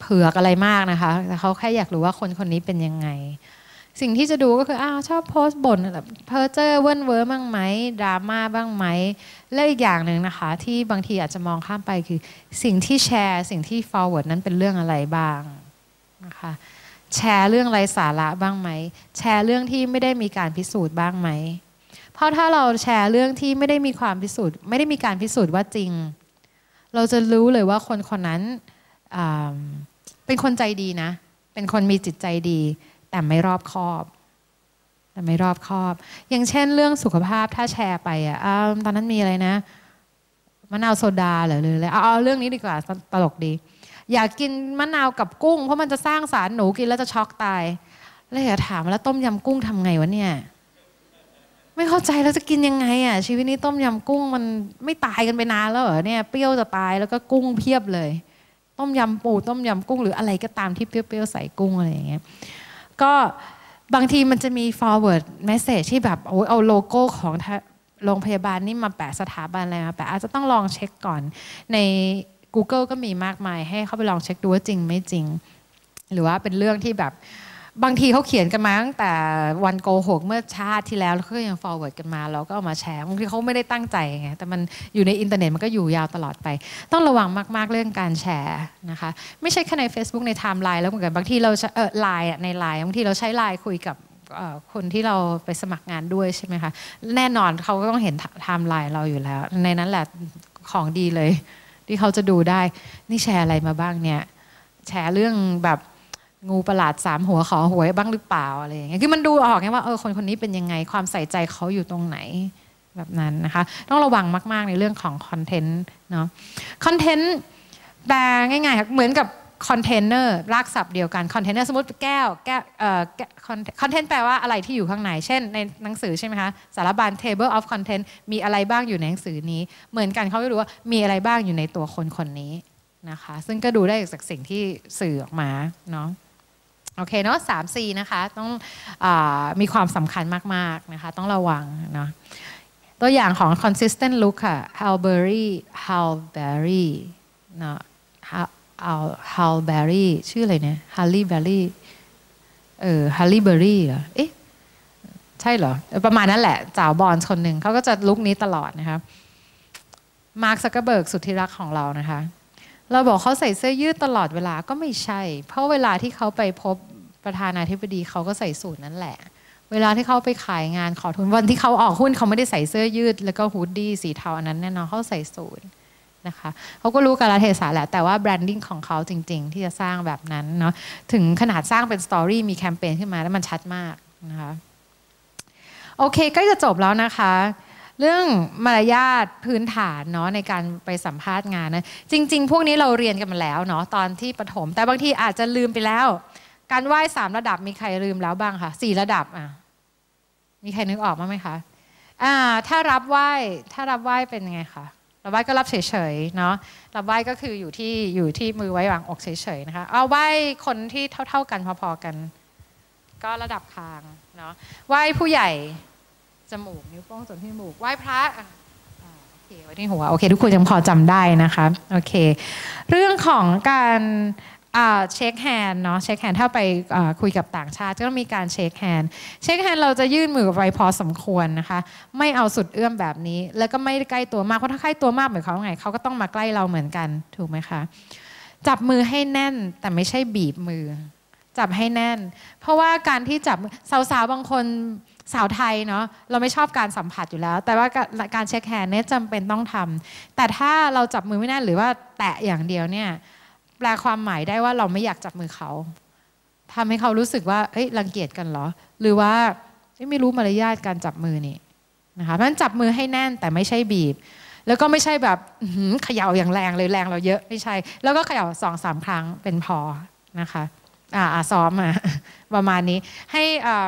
เผือกอะไรมากนะคะแต่เขาแค่อยากรู้ว่าคนคนนี้เป็นยังไงสิ่งที่จะดูก็คืออ้าวชอบโพสต์บ่นแบบเพ้อเจ้อเว่นเว้อบ้างไหมดราม่าบ้างไหมและอีกอย่างหนึ่งนะคะที่บางทีอาจจะมองข้ามไปคือสิ่งที่แชร์สิ่งที่ forward นั้นเป็นเรื่องอะไรบ้างนะคะแชร์เรื่องไร้สาระบ้างไหมแชร์เรื่องที่ไม่ได้มีการพิสูจน์บ้างไหมเพราะถ้าเราแชร์เรื่องที่ไม่ได้มีความพิสูจน์ไม่ได้มีการพิสูจน์ว่าจริงเราจะรู้เลยว่าคนคนนั้นเป็นคนใจดีนะเป็นคนมีจิตใจดีแต่ไม่รอบคอบแต่ไม่รอบคอบอย่างเช่นเรื่องสุขภาพถ้าแชร์ไปอ่ะตอนนั้นมีอะไรนะมะนาวโซดาหรือเลยเอาเอาเรื่องนี้ดีกว่าตลกดีอยากกินมะนาวกับกุ้งเพราะมันจะสร้างสารหนูกินแล้วจะช็อกตายเลยอยากถามแล้วต้มยำกุ้งทำไงวะเนี่ยไม่เข้าใจแล้วจะกินยังไงอ่ะชีวิตนี้ต้มยำกุ้งมันไม่ตายกันไปนานแล้วเหรอเนี่ยเปรี้ยวจะตายแล้วก็กุ้งเพียบเลยต้มยำปูต้มยำกุ้งหรืออะไรก็ตามที่เปรี้ยวๆใส่กุ้งอะไรอย่างเงี้ยก็บางทีมันจะมี forward message ที่แบบโอ้เอาโลโก้ของโรงพยาบาลนี่มาแปะสถาบันอะไรมาแปะอาจจะต้องลองเช็คก่อนใน Google ก็มีมากมายให้เขาไปลองเช็คดูว่าจริงไม่จริงหรือว่าเป็นเรื่องที่แบบบางทีเขาเขียนกันมาตั้งแต่วันโกหกเมื่อชาติที่แล้วแล้วก็ยัง forward กันมาเราก็เอามาแชร์บางทีเขาไม่ได้ตั้งใจไงแต่มันอยู่ในอินเทอร์เน็ตมันก็อยู่ยาวตลอดไปต้องระวังมากๆเรื่องการแชร์นะคะไม่ใช่แค่ใน Facebook ในไทม์ไลน์แล้วเหมือนกันบางทีเราเออไลน์ในไลน์บางทีเราใช้ไลน์คุยกับคนที่เราไปสมัครงานด้วยใช่ไหมคะแน่นอนเขาก็ต้องเห็นไทม์ไลน์เราอยู่แล้วในนั้นแหละของดีเลยที่เขาจะดูได้นี่แชร์อะไรมาบ้างเนี่ยแชร์เรื่องแบบงูประหลาดสามหัวขอหวยบ้างหรือเปล่าอะไรอย่างเงี้ยคือมันดูออกไงว่าเออคนคนนี้เป็นยังไงความใส่ใจเขาอยู่ตรงไหนแบบนั้นนะคะต้องระวังมากๆในเรื่องของคอนเทนต์เนาะคอนเทนต์แปลง่ายๆเหมือนกับคอนเทนเนอร์รากศัพท์เดียวกันคอนเทนเนอร์สมมติแก้วแก้วเอ่อคอนเทนต์แปลว่าอะไรที่อยู่ข้างในเช่นในหนังสือใช่ไหมคะสารบัญ table of content มีอะไรบ้างอยู่ในหนังสือนี้เหมือนกันเขาจะรู้ว่ามีอะไรบ้างอยู่ในตัวคนคนนี้นะคะซึ่งก็ดูได้จากสิ่งที่สื่อออกมาเนาะโอเคเนาะสาม C นะคะต้องอมีความสำคัญมากๆนะคะต้องระวังเนาะตัวอย่างของ consistent look ค่ะ Halberry Halberry เนาะ Halberry ชื่ออะไรเนี่ย Halle-Berry เออ Halle-Berry เหรอเอ๊ะใช่เหรอประมาณนั้นแหละสาวบอลคนหนึ่งเขาก็จะลุคนี้ตลอดนะคะมาร์ค ซักเคอร์เบิร์กสุดที่รักของเรานะคะเราบอกเขาใส่เสื้อยืดตลอดเวลาก็ไม่ใช่เพราะเวลาที่เขาไปพบประธานาธิบดีเขาก็ใส่สูทนั่นแหละเวลาที่เขาไปขายงานขอทุนวันที่เขาออกหุ้นเขาไม่ได้ใส่เสื้อยืดแล้วก็ฮูดดี้สีเทาอันนั้นแน่นอนเขาใส่สูทนะคะเขาก็รู้กาลเทศะแหละแต่ว่าแบรนดิ้งของเขาจริงๆที่จะสร้างแบบนั้นเนาะถึงขนาดสร้างเป็นสตอรี่มีแคมเปญขึ้นมาแล้วมันชัดมากนะคะโอเคใกล้จะจบแล้วนะคะเรื่องมารยาทพื้นฐานเนาะในการไปสัมภาษณ์งานนะจริงๆพวกนี้เราเรียนกันมาแล้วเนาะตอนที่ประถมแต่บางทีอาจจะลืมไปแล้วการไหว้สามระดับมีใครลืมแล้วบ้างคะสี่ระดับอ่ะมีใครนึกออกมั้ยไหมคะอ่าถ้ารับไหว้ถ้ารับไหว้เป็นไงคะรับไหว้ก็รับเฉยๆเนาะรับไหว้ก็คืออยู่ที่อยู่ที่มือไว้วางอกเฉยๆนะคะเอาไหว้คนที่เท่าๆกันพอๆกันก็ระดับคางเนาะไหว้ผู้ใหญ่จมูกนิ้วโป้งส่วนที่จมูกไหว้พระโอเคไว้ที่หัวโอเคทุกคนยังพอจำได้นะคะโอเคเรื่องของการเช็คแฮนด์เนาะเช็คแฮนด์ถ้าไปคุยกับต่างชาติก็ต้องมีการเช็คแฮนด์เช็คแฮนด์เราจะยื่นมือไปพอสมควรนะคะไม่เอาสุดเอื้อมแบบนี้แล้วก็ไม่ใกล้ตัวมากเพราะถ้าใกล้ตัวมากหมายความว่าไงเขาก็ต้องมาใกล้เราเหมือนกันถูกไหมคะจับมือให้แน่นแต่ไม่ใช่บีบมือจับให้แน่นเพราะว่าการที่จับสาวๆบางคนสาวไทยเนาะเราไม่ชอบการสัมผัสอยู่แล้วแต่ว่าการเช็คแฮนด์เนี่ยจำเป็นต้องทำแต่ถ้าเราจับมือไม่แน่นหรือว่าแตะอย่างเดียวเนี่ยแปลความหมายได้ว่าเราไม่อยากจับมือเขาทำให้เขารู้สึกว่าเอ้ยรังเกียจกันเหรอหรือว่าไม่รู้มารยาทการจับมือนี่นะคะเพราะฉะนั้นจับมือให้แน่นแต่ไม่ใช่บีบแล้วก็ไม่ใช่แบบเขย่าอย่างแรงเลยแรงเราเยอะไม่ใช่แล้วก็เขย่าสองสามครั้งเป็นพอนะคะอ่าซ้อมมาประมาณนี้ให้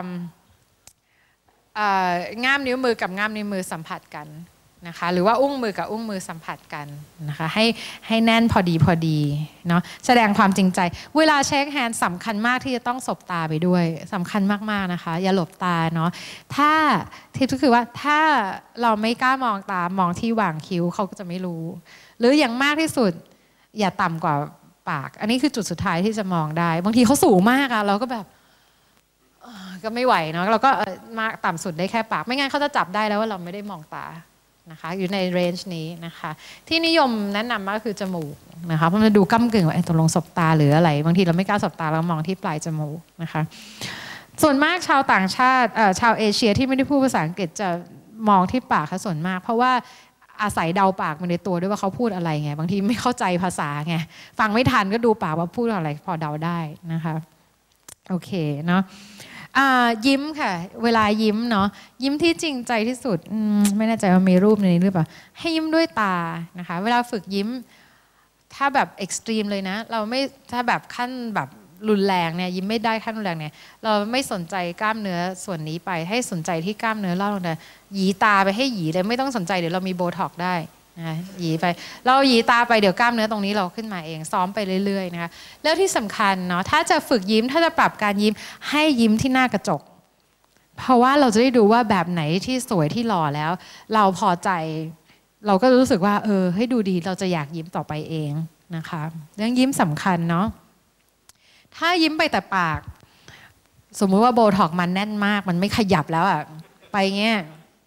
ง่ามนิ้วมือกับง่ามนิ้วมือสัมผัสกันนะคะหรือว่าอุ้งมือกับอุ้งมือสัมผัสกันนะคะให้ให้แน่นพอดีพอดีเนาะแสดงความจริงใจเวลาเช็คแฮนด์สำคัญมากที่จะต้องสบตาไปด้วยสำคัญมากๆนะคะอย่าหลบตาเนาะถ้าทิปก็คือว่าถ้าเราไม่กล้ามองตามองที่หว่างคิ้วเขาก็จะไม่รู้หรืออย่างมากที่สุดอย่าต่ำกว่าปากอันนี้คือจุดสุดท้ายที่จะมองได้บางทีเขาสูงมากอะเราก็แบบก็ไม่ไหวเนาะเราก็มากต่ำสุดได้แค่ปากไม่งั้นเขาจะจับได้แล้วว่าเราไม่ได้มองตานะคะอยู่ในเรนจ์นี้นะคะที่นิยมแนะนำมากคือจมูกนะคะเพราะมันดูก้ำกึ่งว่าไอ้ตกลงสบตาหรืออะไรบางทีเราไม่กล้าสบตาเรามองที่ปลายจมูกนะคะส่วนมากชาวต่างชาติชาวเอเชียที่ไม่ได้พูดภาษาอังกฤษจะมองที่ปากเขาส่วนมากเพราะว่าอาศัยเดาปากมันในตัวด้วยว่าเขาพูดอะไรไงบางทีไม่เข้าใจภาษาไงฟังไม่ทันก็ดูปากว่าพูดอะไรพอเดาได้นะคะโอเคเนาะยิ้มค่ะเวลายิ้มเนาะยิ้มที่จริงใจที่สุดไม่แน่ใจว่ามีรูปในนี้หรือเปล่าให้ยิ้มด้วยตานะคะเวลาฝึกยิ้มถ้าแบบเอ็กซ์ตรีมเลยนะเราไม่ถ้าแบบขั้นแบบรุนแรงเนี่ยยิ้มไม่ได้ขั้นรุนแรงเนี่ยเราไม่สนใจกล้ามเนื้อส่วนนี้ไปให้สนใจที่กล้ามเนื้อล่างเลยหยีตาไปให้หยีเลยไม่ต้องสนใจเดี๋ยวเรามีโบท็อกซ์ได้นะหยีไปเราหยีตาไปเดี๋ยวกล้ามเนื้อตรงนี้เราขึ้นมาเองซ้อมไปเรื่อยๆนะคะแล้วที่สำคัญเนาะถ้าจะฝึกยิ้มถ้าจะปรับการยิ้มให้ยิ้มที่หน้ากระจกเพราะว่าเราจะได้ดูว่าแบบไหนที่สวยที่หล่อแล้วเราพอใจเราก็รู้สึกว่าเออให้ดูดีเราจะอยากยิ้มต่อไปเองนะคะเรื่องยิ้มสำคัญเนาะถ้ายิ้มไปแต่ปากสมมุติว่าโบท็อกซ์มันแน่นมากมันไม่ขยับแล้วอะไปเงี้ย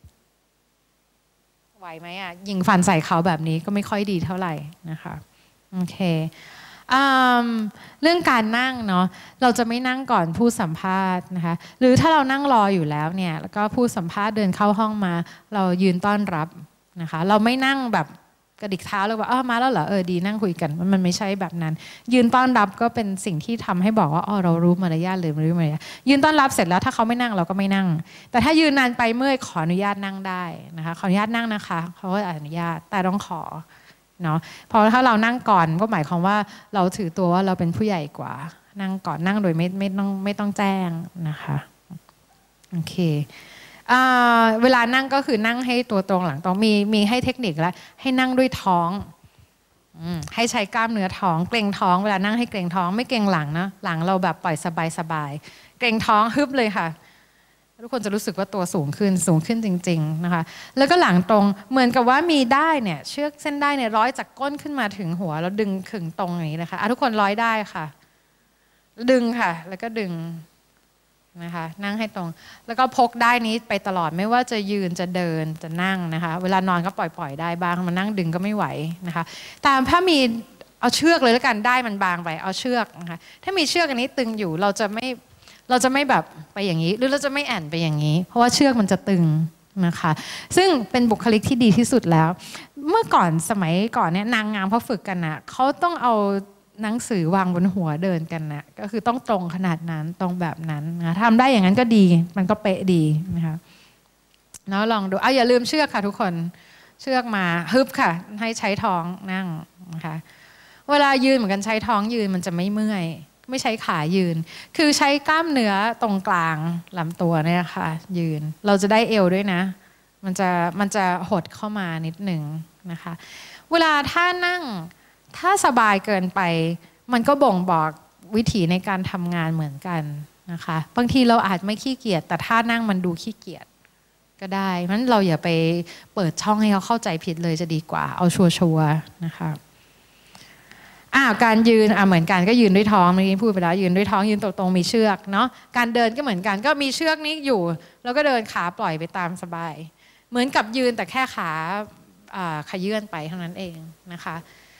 ไหวไหมอ่ะยิงฟันใส่เขาแบบนี้ก็ไม่ค่อยดีเท่าไหร่นะคะโอเคเรื่องการนั่งเนาะเราจะไม่นั่งก่อนผู้สัมภาษณ์นะคะหรือถ้าเรานั่งรออยู่แล้วเนี่ยแล้วก็ผู้สัมภาษณ์เดินเข้าห้องมาเรายืนต้อนรับนะคะเราไม่นั่งแบบกระดิกเท้าเลยว่าอ้าวมาแล้วเหรอเออดีนั่งคุยกันมันไม่ใช่แบบนั้นยืนต้อนรับก็เป็นสิ่งที่ทำให้บอกว่าอ๋อเรารู้มารยาทหรือไม่รู้มารยาทยืนต้อนรับเสร็จแล้วถ้าเขาไม่นั่งเราก็ไม่นั่งแต่ถ้ายืนนานไปเมื่อยขออนุญาตนั่งได้นะคะขออนุญาตนั่งนะคะเขาก็อนุญาตแต่ต้องขอเนาะเพราะถ้าเรานั่งก่อนก็หมายความว่าเราถือตัวว่าเราเป็นผู้ใหญ่กว่านั่งก่อนนั่งโดยไม่ไม่ต้องไม่ต้องแจ้งนะคะโอเคเวลานั่งก็คือนั่งให้ตัวตรงหลังตรงมีมีให้เทคนิคแล้วให้นั่งด้วยท้องให้ใช้กล้ามเนื้อท้องเกร็งท้องเวลานั่งให้เกร็งท้องไม่เกร็งหลังนะหลังเราแบบปล่อยสบายๆเกร็งท้องฮึบเลยค่ะทุกคนจะรู้สึกว่าตัวสูงขึ้นสูงขึ้นจริงๆนะคะแล้วก็หลังตรงเหมือนกับว่ามีได้เนี่ยเชือกเส้นได้เนี่ยร้อยจากก้นขึ้นมาถึงหัวแล้วดึงขึงตรงอย่างนี้นะคะทุกคนร้อยได้ค่ะดึงค่ะแล้วก็ดึงนะคะนั่งให้ตรงแล้วก็พกได้นี้ไปตลอดไม่ว่าจะยืนจะเดินจะนั่งนะคะเวลานอนก็ปล่อยๆได้บ้างมานั่งดึงก็ไม่ไหวนะคะแต่ถ้ามีเอาเชือกเลยแล้วกันได้มันบางไปเอาเชือกนะคะถ้ามีเชือกอันนี้ตึงอยู่เราจะไม่เราจะไม่แบบไปอย่างนี้หรือเราจะไม่แอนไปอย่างนี้เพราะว่าเชือกมันจะตึงนะคะซึ่งเป็นบุคลิกที่ดีที่สุดแล้วเมื่อก่อนสมัยก่อนเนี่ยนางงามเขาฝึกกันนะเขาต้องเอาหนังสือวางบนหัวเดินกันนะก็คือต้องตรงขนาดนั้นตรงแบบนั้นนะทำได้อย่างนั้นก็ดีมันก็เป๊ะดีนะคะเนาะลองดูเอาอย่าลืมเชือกค่ะทุกคนเชือกมาฮึบค่ะให้ใช้ท้องนั่งนะคะเวลายืนเหมือนกันใช้ท้องยืนมันจะไม่เมื่อยไม่ใช้ขายืนคือใช้กล้ามเนื้อตรงกลางลำตัวเนี่ยค่ะยืนเราจะได้เอวด้วยนะมันจะมันจะหดเข้ามานิดหนึ่งนะคะเวลาถ้านั่งถ้าสบายเกินไปมันก็บ่งบอกวิธีในการทำงานเหมือนกันนะคะบางทีเราอาจไม่ขี้เกียจแต่ถ้านั่งมันดูขี้เกียจก็ได้งั้นเราอย่าไปเปิดช่องให้เขาเข้าใจผิดเลยจะดีกว่าเอาชัวร์ๆนะคะอ่าการยืนอ่าเหมือนกันก็ยืนด้วยท้องเมื่อกี้พูดไปแล้วยืนด้วยท้องยืนตรงๆมีเชือกเนาะการเดินก็เหมือนกันก็มีเชือกนี้อยู่แล้วก็เดินขาปล่อยไปตามสบายเหมือนกับยืนแต่แค่ขาขยื่นไปเท่านั้นเองนะคะ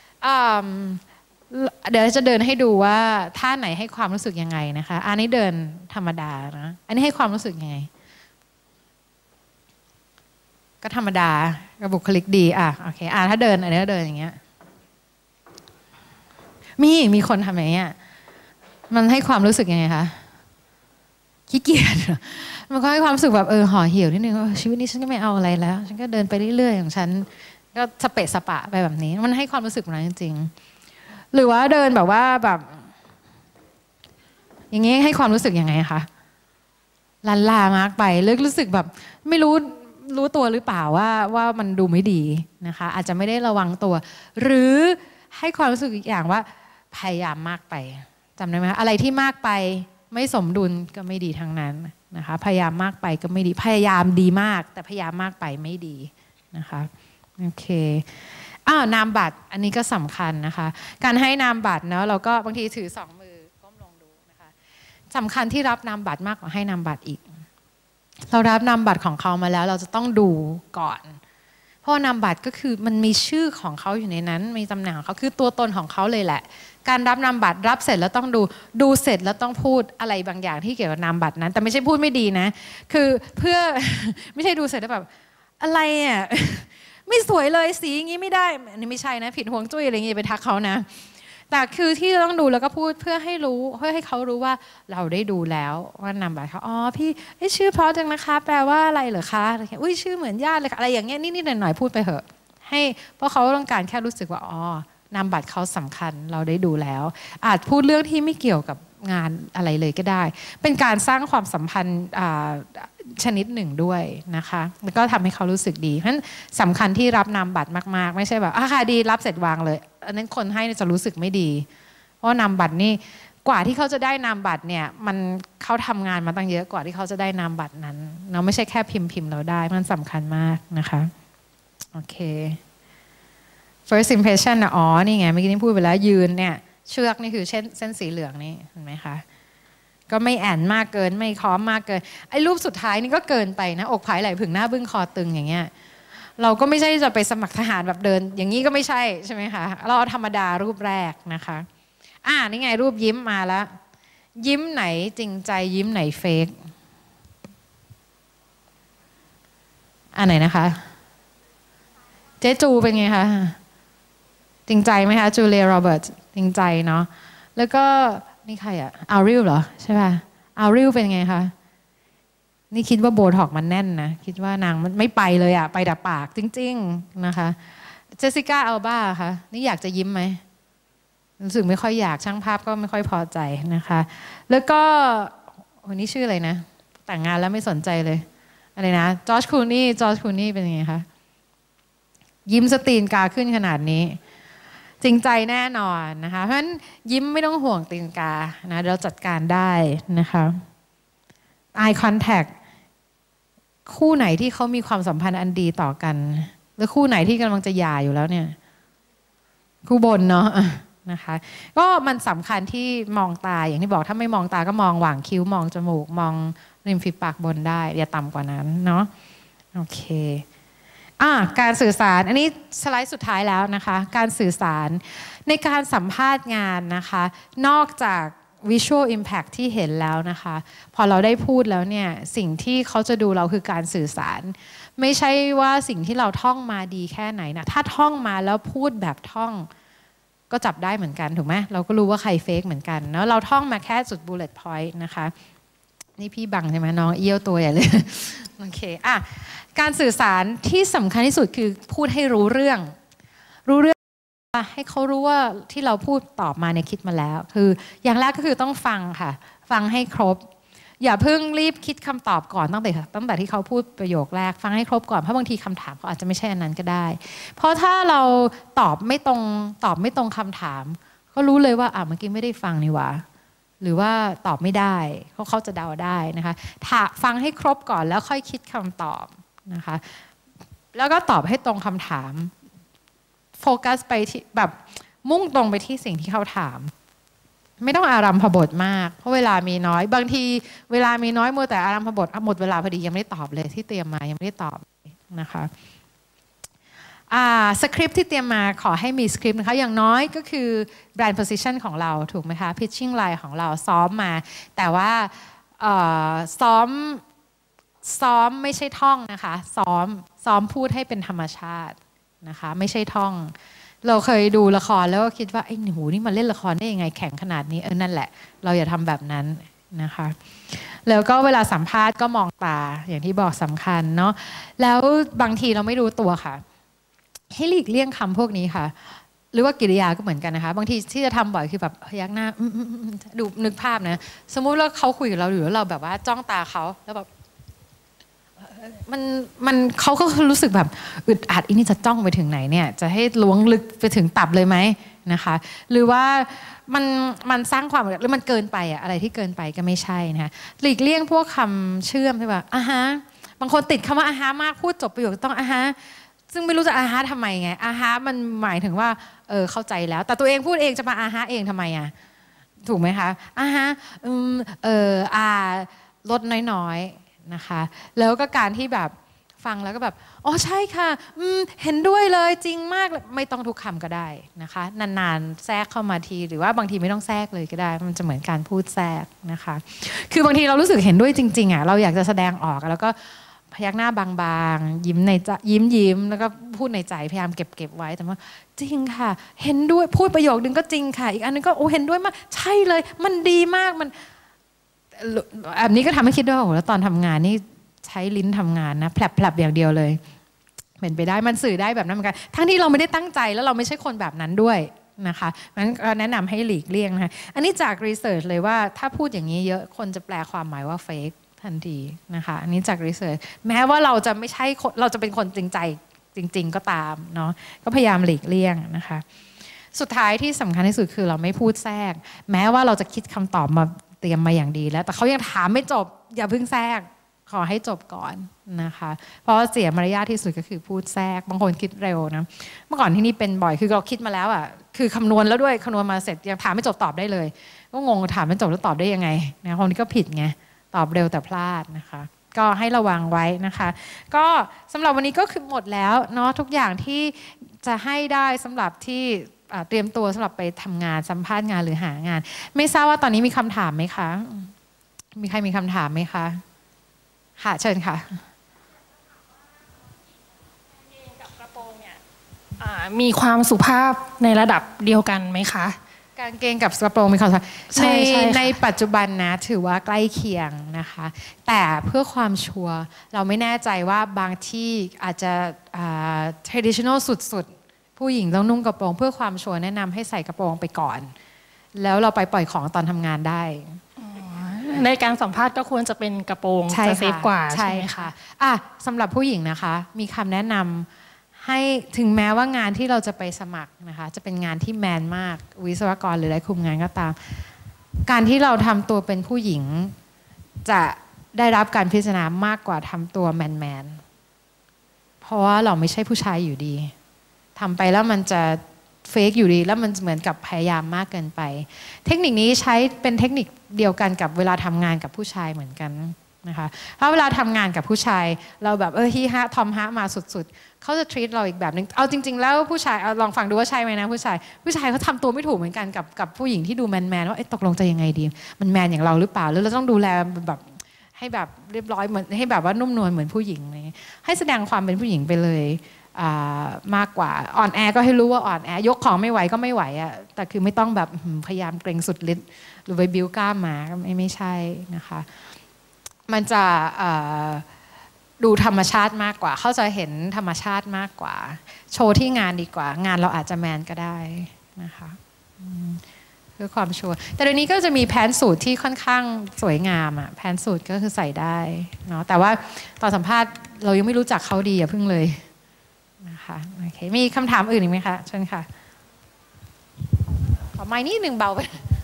เดี๋ยวจะเดินให้ดูว่าท่าไหนให้ความรู้สึกยังไงนะคะอันนี้เดินธรรมดานะอันนี้ให้ความรู้สึกยังไงก็ธรรมดากับบุคลิกดีอ่ะโอเคอ่ะถ้าเดินอันนี้ก็เดินอย่างเงี้ยมีมีคนทำอย่างเงี้ยมันให้ความรู้สึกยังไงคะขี้เกียจมันก็ให้ความรู้สึกแบบเออห่อเหี่ยวนิดนึงชีวิตนี้ฉันก็ไม่เอาอะไรแล้วฉันก็เดินไปเรื่อยๆของฉันก็สเปะสปะไปแบบนี้มันให้ความรู้สึกแบบนั้นจริงๆหรือว่าเดินแบบว่าแบบอย่างงี้ให้ความรู้สึกยังไงคะลันลามากไปเลิกรู้สึกแบบไม่รู้รู้ตัวหรือเปล่าว่าว่ามันดูไม่ดีนะคะอาจจะไม่ได้ระวังตัวหรือให้ความรู้สึกอีกอย่างว่าพยายามมากไปจำได้ไหมอะไรที่มากไปไม่สมดุลก็ไม่ดีทั้งนั้นนะคะพยายามมากไปก็ไม่ดีพยายามดีมากแต่พยายามมากไปไม่ดีนะคะโอเคอ่านามบัตรอันนี้ก็สำคัญนะคะการให้นามบัตรเนาะเราก็บางทีถือสองมือก้มลงดูนะคะสำคัญที่รับนามบัตรมากกว่าให้นามบัตรอีกเรารับนามบัตรของเขามาแล้วเราจะต้องดูก่อนเพราะนามบัตรก็คือมันมีชื่อของเขาอยู่ในนั้นมีตำแหน่งของเขาคือตัวตนของเขาเลยแหละการรับนามบัตรรับเสร็จแล้วต้องดูดูเสร็จแล้วต้องพูดอะไรบางอย่างที่เกี่ยวกับนามบัตรนั้นแต่ไม่ใช่พูดไม่ดีนะคือเพื่อ ไม่ใช่ดูเสร็จแล้วแบบอะไรอ่ะ ไม่สวยเลยสีอย่างนี้ไม่ได้อันนี้ไม่ใช่นะผิดห่วงจุ้ยอะไรอย่างนี้ไปทักเขานะแต่คือที่ต้องดูแล้วก็พูดเพื่อให้รู้เพื่อให้เขารู้ว่าเราได้ดูแล้วว่านามบัตรเขาอ๋อพี่ชื่อเพราะจังนะคะแปลว่าอะไรเหรอคะอุ้ยชื่อเหมือนญาติเลยอะไรอย่างเงี้ยนิดๆหน่อยๆพูดไปเถอะให้เพราะเขาต้องการแค่รู้สึกว่าอ๋อนามบัตรเขาสำคัญเราได้ดูแล้วอาจพูดเรื่องที่ไม่เกี่ยวกับงานอะไรเลยก็ได้เป็นการสร้างความสัมพันธ์ชนิดหนึ่งด้วยนะคะแล้วก็ทำให้เขารู้สึกดีเพราะฉะนั้นสำคัญที่รับนามบัตรมากๆไม่ใช่แบบอ่ะค่ะดีรับเสร็จวางเลยอันนั้นคนให้จะรู้สึกไม่ดีเพราะนามบัตรนี่กว่าที่เขาจะได้นามบัตรเนี่ยมันเขาทำงานมาตั้งเยอะกว่าที่เขาจะได้นามบัตรนั้นเราไม่ใช่แค่พิมพ์พิมพ์เราได้มันสำคัญมากนะคะโอเค first impression นะอ๋อนี่ไงเมื่อกี้นี่พูดไปแล้วยืนเนี่ยเชือกนี่คือเส้นเส้นสีเหลืองนี่เห็นไหมคะก็ไม่แอนมากเกินไม่ค้อมมากเกินไอ้รูปสุดท้ายนี่ก็เกินไปนะอกผายไหล่ผึ่งหน้าบึ้งคอตึงอย่างเงี้ยเราก็ไม่ใช่จะไปสมัครทหารแบบเดินอย่างนี้ก็ไม่ใช่ใช่ไหมคะเราธรรมดารูปแรกนะคะอ่านี่ไงรูปยิ้มมาแล้วยิ้มไหนจริงใจยิ้มไหนเฟกอันไหนนะคะเจ๊จูเป็นไงคะจริงใจไหมคะจูเลียโรเบิร์ตจริงใจเนาะแล้วก็นี่ใครอะอาริลเหรอใช่ป่ะอาริลเป็นไงคะนี่คิดว่าโบท็อกมันแน่นนะคิดว่านางมันไม่ไปเลยอะไปแต่ปากจริงๆนะคะเจสสิก้าอัลบาคะนี่อยากจะยิ้มไหมรู้สึกไม่ค่อยอยากช่างภาพก็ไม่ค่อยพอใจนะคะแล้วก็วันนี้ชื่ออะไรนะแต่งงานแล้วไม่สนใจเลยอะไรนะจอร์จคูนี่จอร์จคูนี่เป็นยังไงคะยิ้มสตีนกาขึ้นขนาดนี้จริงใจแน่นอนนะคะเพราะฉะนั้นยิ้มไม่ต้องห่วงตีนกานะเราจัดการได้นะคะ eye contact คู่ไหนที่เขามีความสัมพันธ์อันดีต่อกันหรือคู่ไหนที่กำลังจะหย่าอยู่แล้วเนี่ยคู่บนเนาะนะคะก็มันสำคัญที่มองตาอย่างที่บอกถ้าไม่มองตาก็มองหว่างคิ้วมองจมูกมองริมฝีปากบนได้อย่าต่ำกว่านั้นเนาะโอเคอ่ะการสื่อสารอันนี้สไลด์สุดท้ายแล้วนะคะการสื่อสารในการสัมภาษณ์งานนะคะนอกจาก visual impact ที่เห็นแล้วนะคะพอเราได้พูดแล้วเนี่ยสิ่งที่เขาจะดูเราคือการสื่อสารไม่ใช่ว่าสิ่งที่เราท่องมาดีแค่ไหนนะถ้าท่องมาแล้วพูดแบบท่องก็จับได้เหมือนกันถูกไหมเราก็รู้ว่าใครเฟกเหมือนกันเนาะเราท่องมาแค่จุด bullet point นะคะนี่พี่บังใช่ไหมน้องเอี้ยวตัวใหญ่เลยโอเคอ่ะการสื่อสารที่สำคัญที่สุดคือพูดให้รู้เรื่องรู้เรื่องให้เขารู้ว่าที่เราพูดตอบมาเนี่ยคิดมาแล้วคืออย่างแรกก็คือต้องฟังค่ะฟังให้ครบอย่าเพิ่งรีบคิดคำตอบก่อนตั้งแต่ตั้งแต่ที่เขาพูดประโยคแรกฟังให้ครบก่อนเพราะบางทีคำถามเขาอาจจะไม่ใช่อันนั้นก็ได้เพราะถ้าเราตอบไม่ตรงตอบไม่ตรงคำถามก็รู้เลยว่าอ่ะเมื่อกี้ไม่ได้ฟังนี่หว่าหรือว่าตอบไม่ได้เขาเขาจะเดาได้นะคะถ้าฟังให้ครบก่อนแล้วค่อยคิดคำตอบนะคะแล้วก็ตอบให้ตรงคำถามโฟกัสไปที่แบบมุ่งตรงไปที่สิ่งที่เขาถามไม่ต้องอารัมพบทมากเพราะเวลามีน้อยบางทีเวลามีน้อยมัวแต่อารัมพบทหมดเวลาพอดียังไม่ได้ตอบเลยที่เตรียมมายังไม่ได้ตอบนะคะสคริปต์ที่เตรียมมาขอให้มีสคริปต์นะคะอย่างน้อยก็คือแบรนด์โพซิชันของเราถูกไหมคะพิชชิ่งไลน์ของเราซ้อมมาแต่ว่าซ้อมซ้อมไม่ใช่ท่องนะคะซ้อมซ้อมพูดให้เป็นธรรมชาตินะคะไม่ใช่ท่องเราเคยดูละครแล้วก็คิดว่าไอ้หนูนี่มาเล่นละครได้ยังไงแข็งขนาดนี้เออนั่นแหละเราอย่าทำแบบนั้นนะคะแล้วก็เวลาสัมภาษณ์ก็มองตาอย่างที่บอกสำคัญเนาะแล้วบางทีเราไม่รู้ตัวค่ะให้หลีกเลี่ยงคำพวกนี้ค่ะหรือว่ากิริยาก็เหมือนกันนะคะบางทีที่จะทำบ่อยคือแบบพยักหน้าดูนึกภาพนะสมมุติว่าเขาคุยกับเราอยู่แล้วเราแบบว่าจ้องตาเขาแล้วแบบมันมันเขาก็รู้สึกแบบอึดอัดอีนี่จะจ้องไปถึงไหนเนี่ยจะให้ล้วงลึกไปถึงตับเลยไหมนะคะหรือว่ามันมันสร้างความหรือมันเกินไปอะอะไรที่เกินไปก็ไม่ใช่นะคะหลีกเลี่ยงพวกคำเชื่อมใช่ป่ะอ่ะฮะบางคนติดคำว่าอ่ะฮะมากพูดจบประโยคต้องอ่ะฮะซึ่งไม่รู้จะอาฮะทำไมไงอาฮะมันหมายถึงว่าเออเข้าใจแล้วแต่ตัวเองพูดเองจะมาอาฮะเองทำไมอ่ะถูกไหมคะอาฮะอืมเอออาลดน้อยๆนะคะแล้วก็การที่แบบฟังแล้วก็แบบอ๋อใช่ค่ะอืมเห็นด้วยเลยจริงมากไม่ต้องทุกคำก็ได้นะคะนานๆแทรกเข้ามาทีหรือว่าบางทีไม่ต้องแทรกเลยก็ได้มันจะเหมือนการพูดแทรกนะคะคือบางทีเรารู้สึกเห็นด้วยจริงๆอ่ะเราอยากจะแสดงออกแล้วก็พยักหน้าบางๆยิ้มในใจยิ้มยิ้มแล้วก็พูดในใจพยายามเก็บเก็บไว้แต่ว่าจริงค่ะเห็นด้วยพูดประโยคนึงก็จริงค่ะอีกอันนึงก็โอ้เห็นด้วยมากใช่เลยมันดีมากมันแบบนี้ก็ทำให้คิดด้วยโอ้แล้วตอนทำงานนี่ใช้ลิ้นทำงานนะแผลบๆอย่างเดียวเลยเป็นไปได้มันสื่อได้แบบนั้นเหมือนกันทั้งที่เราไม่ได้ตั้งใจแล้วเราไม่ใช่คนแบบนั้นด้วยนะคะงั้นก็แนะนำให้หลีกเลี่ยงนะคะอันนี้จากรีเสิร์ชเลยว่าถ้าพูดอย่างนี้เยอะคนจะแปลความหมายว่าเฟกทันทีนะคะอันนี้จากรีเสิร์ชแม้ว่าเราจะไม่ใช่เราจะเป็นคนจริงใจจริงๆก็ตามเนาะก็พยายามหลีกเลี่ยงนะคะสุดท้ายที่สำคัญที่สุดคือเราไม่พูดแทรกแม้ว่าเราจะคิดคำตอบมาเตรียมมาอย่างดีแล้วแต่เขายังถามไม่จบอย่าเพิ่งแทรกขอให้จบก่อนนะคะเพราะเสียมารยาทที่สุดก็คือพูดแทรกบางคนคิดเร็วนะเมื่อก่อนที่นี่เป็นบ่อยคือเราคิดมาแล้วอ่ะคือคำนวณแล้วด้วยคำนวณมาเสร็จยังถามไม่จบตอบได้เลยก็งงถามไม่จบแล้วตอบได้ยังไงนะคนนี้ก็ผิดไงตอบเร็วแต่พลาดนะคะก็ให้ระวังไว้นะคะก็สำหรับวันนี้ก็คือหมดแล้วเนาะทุกอย่างที่จะให้ได้สำหรับที่เตรียมตัวสำหรับไปทำงานสัมภาษณ์งานหรือหางานไม่ทราบว่าตอนนี้มีคำถามไหมคะมีใครมีคำถามไหมคะค่ะเชิญค่ะกับกระโปรงเนี่ยมีความสุภาพในระดับเดียวกันไหมคะกางเกงกับกระโปรงมีความสุภาพในในปัจจุบันนะถือว่าใกล้เคียงนะคะแต่เพื่อความชัวร์เราไม่แน่ใจว่าบางที่อาจจะ traditional สุดๆผู้หญิงต้องนุ่งกระโปรงเพื่อความชัวร์แนะนำให้ใส่กระโปรงไปก่อนแล้วเราไปปล่อยของตอนทำงานได้ในการสัมภาษณ์ก็ควรจะเป็นกระโปรงจะเซฟกว่าใช่ไหมคะอ่ะสำหรับผู้หญิงนะคะมีคำแนะนำให้ถึงแม้ว่างานที่เราจะไปสมัครนะคะจะเป็นงานที่แมนมากวิศวกรหรืออะไรคุมงานก็ตามการที่เราทำตัวเป็นผู้หญิงจะได้รับการพิจารณามากกว่าทำตัวแมนแมนเพราะว่าเราไม่ใช่ผู้ชายอยู่ดีทำไปแล้วมันจะเฟกอยู่ดีแล้วมันเหมือนกับพยายามมากเกินไปเทคนิคนี้ใช้เป็นเทคนิคเดียวกันกับเวลาทำงานกับผู้ชายเหมือนกันนะคะเพราะเวลาทำงานกับผู้ชายเราแบบเออฮีฮะทอมฮะมาสุดๆเขาจะ treat เราอีกแบบนึงเอาจริงๆแล้วผู้ชายเอาลองฟังดูว่าใช่ไหมนะผู้ชายผู้ชายเขาทำตัวไม่ถูกเหมือนกันกับกับผู้หญิงที่ดูแมนๆว่าตกลงจะยังไงดีมันแมนอย่างเราหรือเปล่าหรือเราต้องดูแลแบบให้แบบเรียบร้อยเหมือนให้แบบว่านุ่มนวลเหมือนผู้หญิงเลยให้แสดงความเป็นผู้หญิงไปเลยมากกว่าอ่อนแอก็ให้รู้ว่าอ่อนแอยกของไม่ไหวก็ไม่ไหวอะแต่คือไม่ต้องแบบพยายามเกรงสุดฤทธิ์หรือไปบิวกล้ามมาไม่ไม่ใช่นะคะมันจะดูธรรมชาติมากกว่าเขาจะเห็นธรรมชาติมากกว่าโชว์ที่งานดีกว่างานเราอาจจะแมนก็ได้นะคะเพื่อความชัวร์แต่เดี๋ยวนี้ก็จะมีแพนสูทที่ค่อนข้างสวยงามอะแพนสูทก็คือใส่ได้เนาะแต่ว่าตอนสัมภาษณ์เรายังไม่รู้จักเขาดีอย่าเพิ่งเลยนะคะโอเคมีคำถามอื่นอีกไหมคะเชิญค่ะขอไม้นิดหนึ่งเบาไป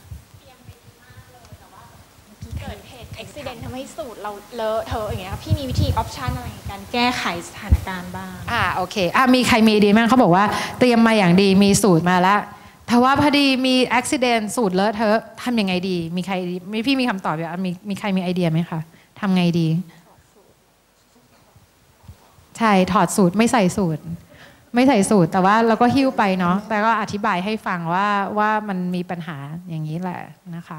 เกิดเหตุอุบิเหตุทำให้สูตรเราเลอะเทอะอย่างเงี้ยพี่มีวิธีออปชันอะไรในการแก้ไขสถานการณ์บ้างอ่าโอเคอ่ะมีใครมีดีไหมเขาบอกว่าเตรียมมาอย่างดีมีสูตรมาแล้วแต่ว่าพอดีมีอุบิเหตุสูตรเลอะเทอะทำยังไงดีมีใครมีพี่มีคำตอบอยู่มีมีใครมีไอเดียไหมคะทำไงดีใช่ถอดสูตรไม่ใส่สูตรไม่ใส่สูตรแต่ว่าเราก็หิ้วไปเนาะแต่ก็อธิบายให้ฟังว่าว่ามันมีปัญหาอย่างนี้แหละนะคะ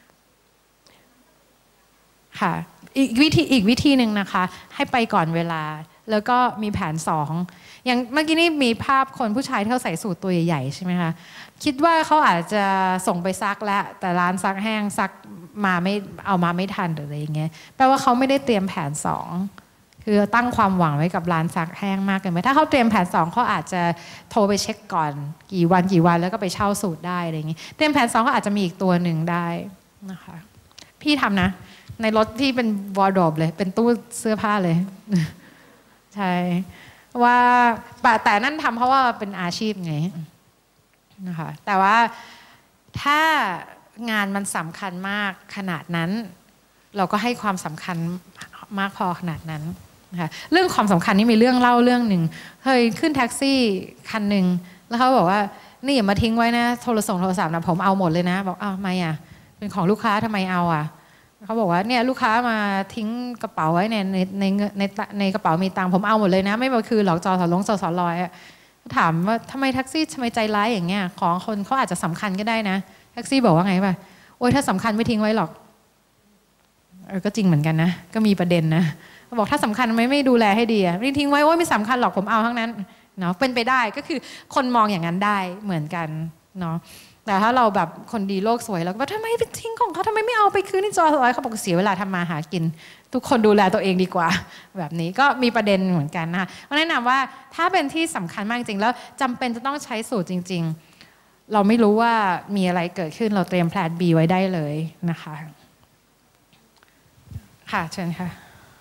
ค่ะอีกวิธีอีกวิธีหนึ่งนะคะให้ไปก่อนเวลาแล้วก็มีแผนสองอย่างเมื่อกี้นี่มีภาพคนผู้ชายที่เขาใส่สูทตัวใหญ่ๆใช่ไหมคะคิดว่าเขาอาจจะส่งไปซักแล้วแต่ร้านซักแห้งซักมาไม่เอามาไม่ทันหรืออะไรอย่างเงี้ยแปลว่าเขาไม่ได้เตรียมแผนสองคือตั้งความหวังไว้กับร้านซักแห้งมากเกินไปถ้าเขาเตรียมแผนสองเขาอาจจะโทรไปเช็คก่อนกี่วันกี่วันแล้วก็ไปเช่าสูตรได้อะไรอย่างงี้เตรียมแผนสองเขาอาจจะมีอีกตัวหนึ่งได้นะคะพี่ทำนะในรถที่เป็นวอร์ดโรบเลยเป็นตู้เสื้อผ้าเลยใช่ว่าแต่นั่นทำเพราะว่าเป็นอาชีพไงนะคะแต่ว่าถ้างานมันสำคัญมากขนาดนั้นเราก็ให้ความสำคัญมากพอขนาดนั้นนะคะเรื่องความสำคัญนี่มีเรื่องเล่าเรื่องหนึ่งเคยขึ้นแท็กซี่คันหนึ่งแล้วเขาบอกว่านี่อย่ามาทิ้งไว้นะโทรศัพท์โทรศัพท์นะผมเอาหมดเลยนะบอกอ้าวทำไมอ่ะเป็นของลูกค้าทำไมเอาอ่ะเขาบอกว่าเนี่ยลูกค้ามาทิ้งกระเป๋าไว้ในในในในในกระเป๋ามีตังค์ผมเอาหมดเลยนะไม่มาคืนหรอกจอสอลงจอสอลอยอ่ะถามว่าทำไมแท็กซี่ทำไมใจร้ายอย่างเงี้ยของคนเขาอาจจะสำคัญก็ได้นะแท็กซี่บอกว่าไงป่ะโอ้ยถ้าสำคัญไม่ทิ้งไว้หรอกเออก็จริงเหมือนกันนะก็มีประเด็นนะบอกถ้าสำคัญไม่ไม่ดูแลให้ดีอ่ะไม่ทิ้งไว้โอ้ยไม่สำคัญหรอกผมเอาทั้งนั้นเนาะเป็นไปได้ก็คือคนมองอย่างนั้นได้เหมือนกันเนาะแต่ถ้าเราแบบคนดีโลกสวยเราก็ว่าทำไมไปทิ้งของเขาทำไมไม่เอาไปคืนที่จอสอยเขาบอกเสียเวลาทำมาหากินทุกคนดูแลตัวเองดีกว่าแบบนี้ก็มีประเด็นเหมือนกันนะคะแนะนำว่าถ้าเป็นที่สำคัญมากจริงแล้วจำเป็นจะต้องใช้สูตรจริงๆเราไม่รู้ว่ามีอะไรเกิดขึ้นเราเตรียมแพลน B ไว้ได้เลยนะคะค่ะเชิญค่ะ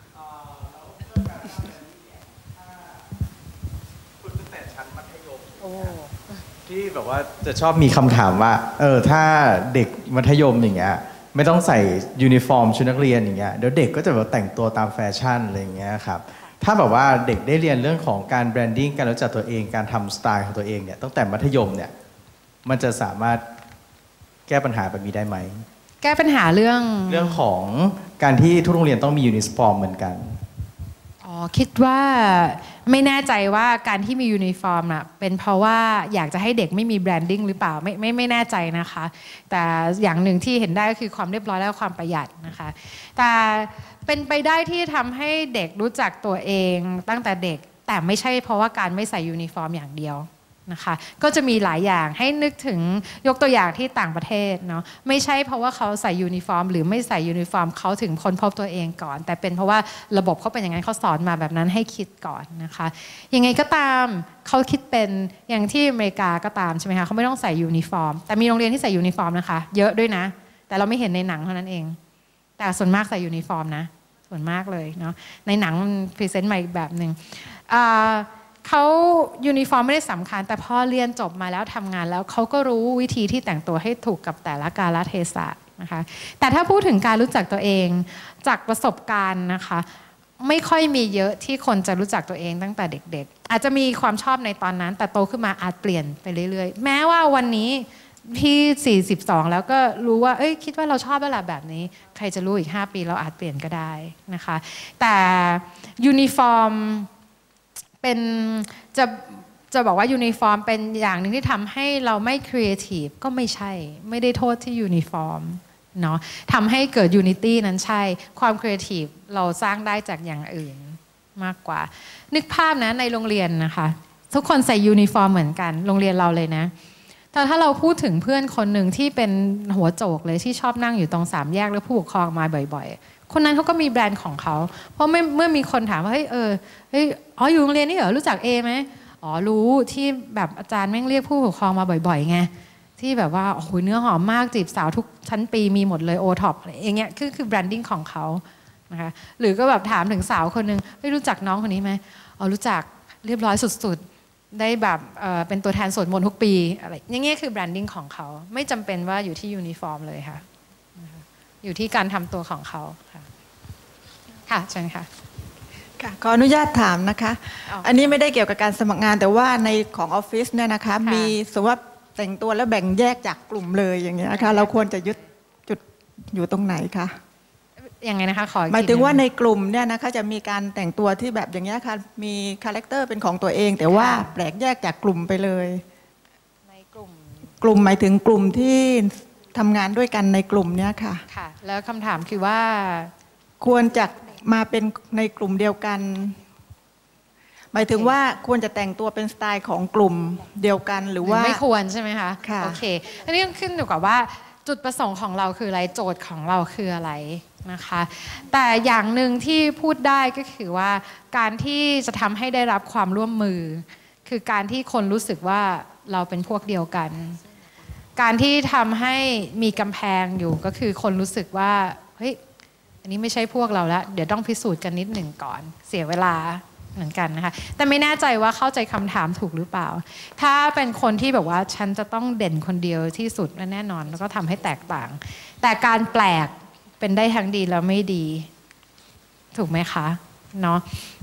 ที่แบบว่าจะชอบมีคำถามว่าเออถ้าเด็กมัธยมอย่างเงี้ยไม่ต้องใส่ยูนิฟอร์มชุดนักเรียนอย่างเงี้ยเดี๋ยวเด็กก็จะแบบแต่งตัวตามแฟชั่นอะไรอย่างเงี้ยครับถ้าแบบว่าเด็กได้เรียนเรื่องของการแบรนดิ้งการรู้จักตัวเองการทำสไตล์ของตัวเองเนี่ยตั้งแต่มัธยมเนี่ยมันจะสามารถแก้ปัญหาแบบนี้ได้ไหมแก้ปัญหาเรื่องเรื่องของการที่ทุกโรงเรียนต้องมียูนิฟอร์มเหมือนกันอ๋อคิดว่าไม่แน่ใจว่าการที่มียูนิฟอร์มน่ะเป็นเพราะว่าอยากจะให้เด็กไม่มีแบรนดิ้งหรือเปล่าไม่ไม่ไม่แน่ใจนะคะแต่อย่างหนึ่งที่เห็นได้ก็คือความเรียบร้อยและความประหยัดนะคะแต่เป็นไปได้ที่ทำให้เด็กรู้จักตัวเองตั้งแต่เด็กแต่ไม่ใช่เพราะว่าการไม่ใส่ยูนิฟอร์มอย่างเดียวนะคะก็จะมีหลายอย่างให้นึกถึงยกตัวอย่างที่ต่างประเทศเนาะไม่ใช่เพราะว่าเขาใส่ยูนิฟอร์มหรือไม่ใส่ยูนิฟอร์มเขาถึงค้นพบตัวเองก่อนแต่เป็นเพราะว่าระบบเขาเป็นอย่างนั้นเขาสอนมาแบบนั้นให้คิดก่อนนะคะยังไงก็ตามเขาคิดเป็นอย่างที่อเมริกาก็ตามใช่ไหมคะเขาไม่ต้องใส่ยูนิฟอร์มแต่มีโรงเรียนที่ใส่ยูนิฟอร์มนะคะเยอะด้วยนะแต่เราไม่เห็นในหนังเท่านั้นเองแต่ส่วนมากใส่ยูนิฟอร์มนะส่วนมากเลยเนาะในหนังมันพรีเซนต์มาอีกแบบหนึ่งเขายูนิฟอร์มไม่ได้สำคัญแต่พอเรียนจบมาแล้วทำงานแล้วเขาก็รู้วิธีที่แต่งตัวให้ถูกกับแต่ละกาลเทศะนะคะแต่ถ้าพูดถึงการรู้จักตัวเองจากประสบการณ์นะคะไม่ค่อยมีเยอะที่คนจะรู้จักตัวเองตั้งแต่เด็กๆอาจจะมีความชอบในตอนนั้นแต่โตขึ้นมาอาจเปลี่ยนไปเรื่อยๆแม้ว่าวันนี้พี่สี่สิบสองแล้วก็รู้ว่าเอ้ยคิดว่าเราชอบอะไรแบบนี้ใครจะรู้อีกห้าปีเราอาจเปลี่ยนก็ได้นะคะแต่ยูนิฟอร์มเป็นจะจะบอกว่ายูนิฟอร์มเป็นอย่างหนึ่งที่ทำให้เราไม่ครีเอทีฟก็ไม่ใช่ไม่ได้โทษที่ยูนิฟอร์มเนาะทำให้เกิดยูนิตี้นั้นใช่ความครีเอทีฟเราสร้างได้จากอย่างอื่นมากกว่านึกภาพนะในโรงเรียนนะคะทุกคนใส่ยูนิฟอร์มเหมือนกันโรงเรียนเราเลยนะแต่ถ้าเราพูดถึงเพื่อนคนหนึ่งที่เป็นหัวโจกเลยที่ชอบนั่งอยู่ตรงสามแยกแล้วผู้ปกครองมาบ่อยๆคนนั้นเขาก็มีแบรนด์ของเขาเพราะเมื่อมีคนถามว่าเฮ้ยเออเฮ้ยอ๋ออยู่โรงเรียนนี่เหรอรู้จักเอไหมอ๋อรู้ที่แบบอาจารย์แม่งเรียกผู้ปกครองมาบ่อยๆไงที่แบบว่าโอ้โหเนื้อหอมมากจีบสาวทุกชั้นปีมีหมดเลยโอท็อปอย่างเงี้ยคือคือแบรนดิ้งของเขานะคะหรือก็แบบถามถึงสาวคนนึงเฮ้ยรู้จักน้องคนนี้ไหมอ๋อรู้จักเรียบร้อยสุดๆได้แบบเอ่อเป็นตัวแทนสวดมนต์ทุกปีอะไรอย่างเงี้ยคือแบรนดิ้งของเขาไม่จำเป็นว่าอยู่ที่ยูนิฟอร์มเลยค่ะอยู่ที่การทำตัวของเขาค่ะค่ะเชิญค่ะค่ะขออนุญาตถามนะคะอันนี้ไม่ได้เกี่ยวกับการสมัครงานแต่ว่าในของออฟฟิศเนี่ยนะคะมีสมมติว่าแต่งตัวแล้วแบ่งแยกจากกลุ่มเลยอย่างเงี้ยค่ะเราควรจะยึดจุดอยู่ตรงไหนคะยังไงนะคะขอหมายถึงว่าในกลุ่มเนี่ยนะคะจะมีการแต่งตัวที่แบบอย่างเงี้ยค่ะมีคาแรคเตอร์เป็นของตัวเองแต่ว่าแปลกแยกจากกลุ่มไปเลยในกลุ่มกลุ่มหมายถึงกลุ่มที่ทำงานด้วยกันในกลุ่มเนี้ยค่ะค่ะแล้วคำถามคือว่าควรจะมาเป็นในกลุ่มเดียวกันหมายถึงว่าควรจะแต่งตัวเป็นสไตล์ของกลุ่มเดียวกันหรือว่าไม่ควรใช่ไหมคะค่ะโอเคอันนี้ขึ้นอยู่กับว่าจุดประสงค์ของเราคืออะไรโจทย์ของเราคืออะไรนะคะแต่อย่างหนึ่งที่พูดได้ก็คือว่าการที่จะทำให้ได้รับความร่วมมือคือการที่คนรู้สึกว่าเราเป็นพวกเดียวกันการที่ทำให้มีกำแพงอยู่ก็คือคนรู้สึกว่าเฮ้ยอันนี้ไม่ใช่พวกเราแล้วเดี๋ยวต้องพิสูจน์กันนิดหนึ่งก่อนเสียเวลาเหมือนกันนะคะแต่ไม่แน่ใจว่าเข้าใจคำถามถูกหรือเปล่าถ้าเป็นคนที่แบบว่าฉันจะต้องเด่นคนเดียวที่สุดแน่นอนแล้วก็ทำให้แตกต่างแต่การแปลกเป็นได้ทั้งดีแล้วไม่ดีถูกไหมคะเนาะ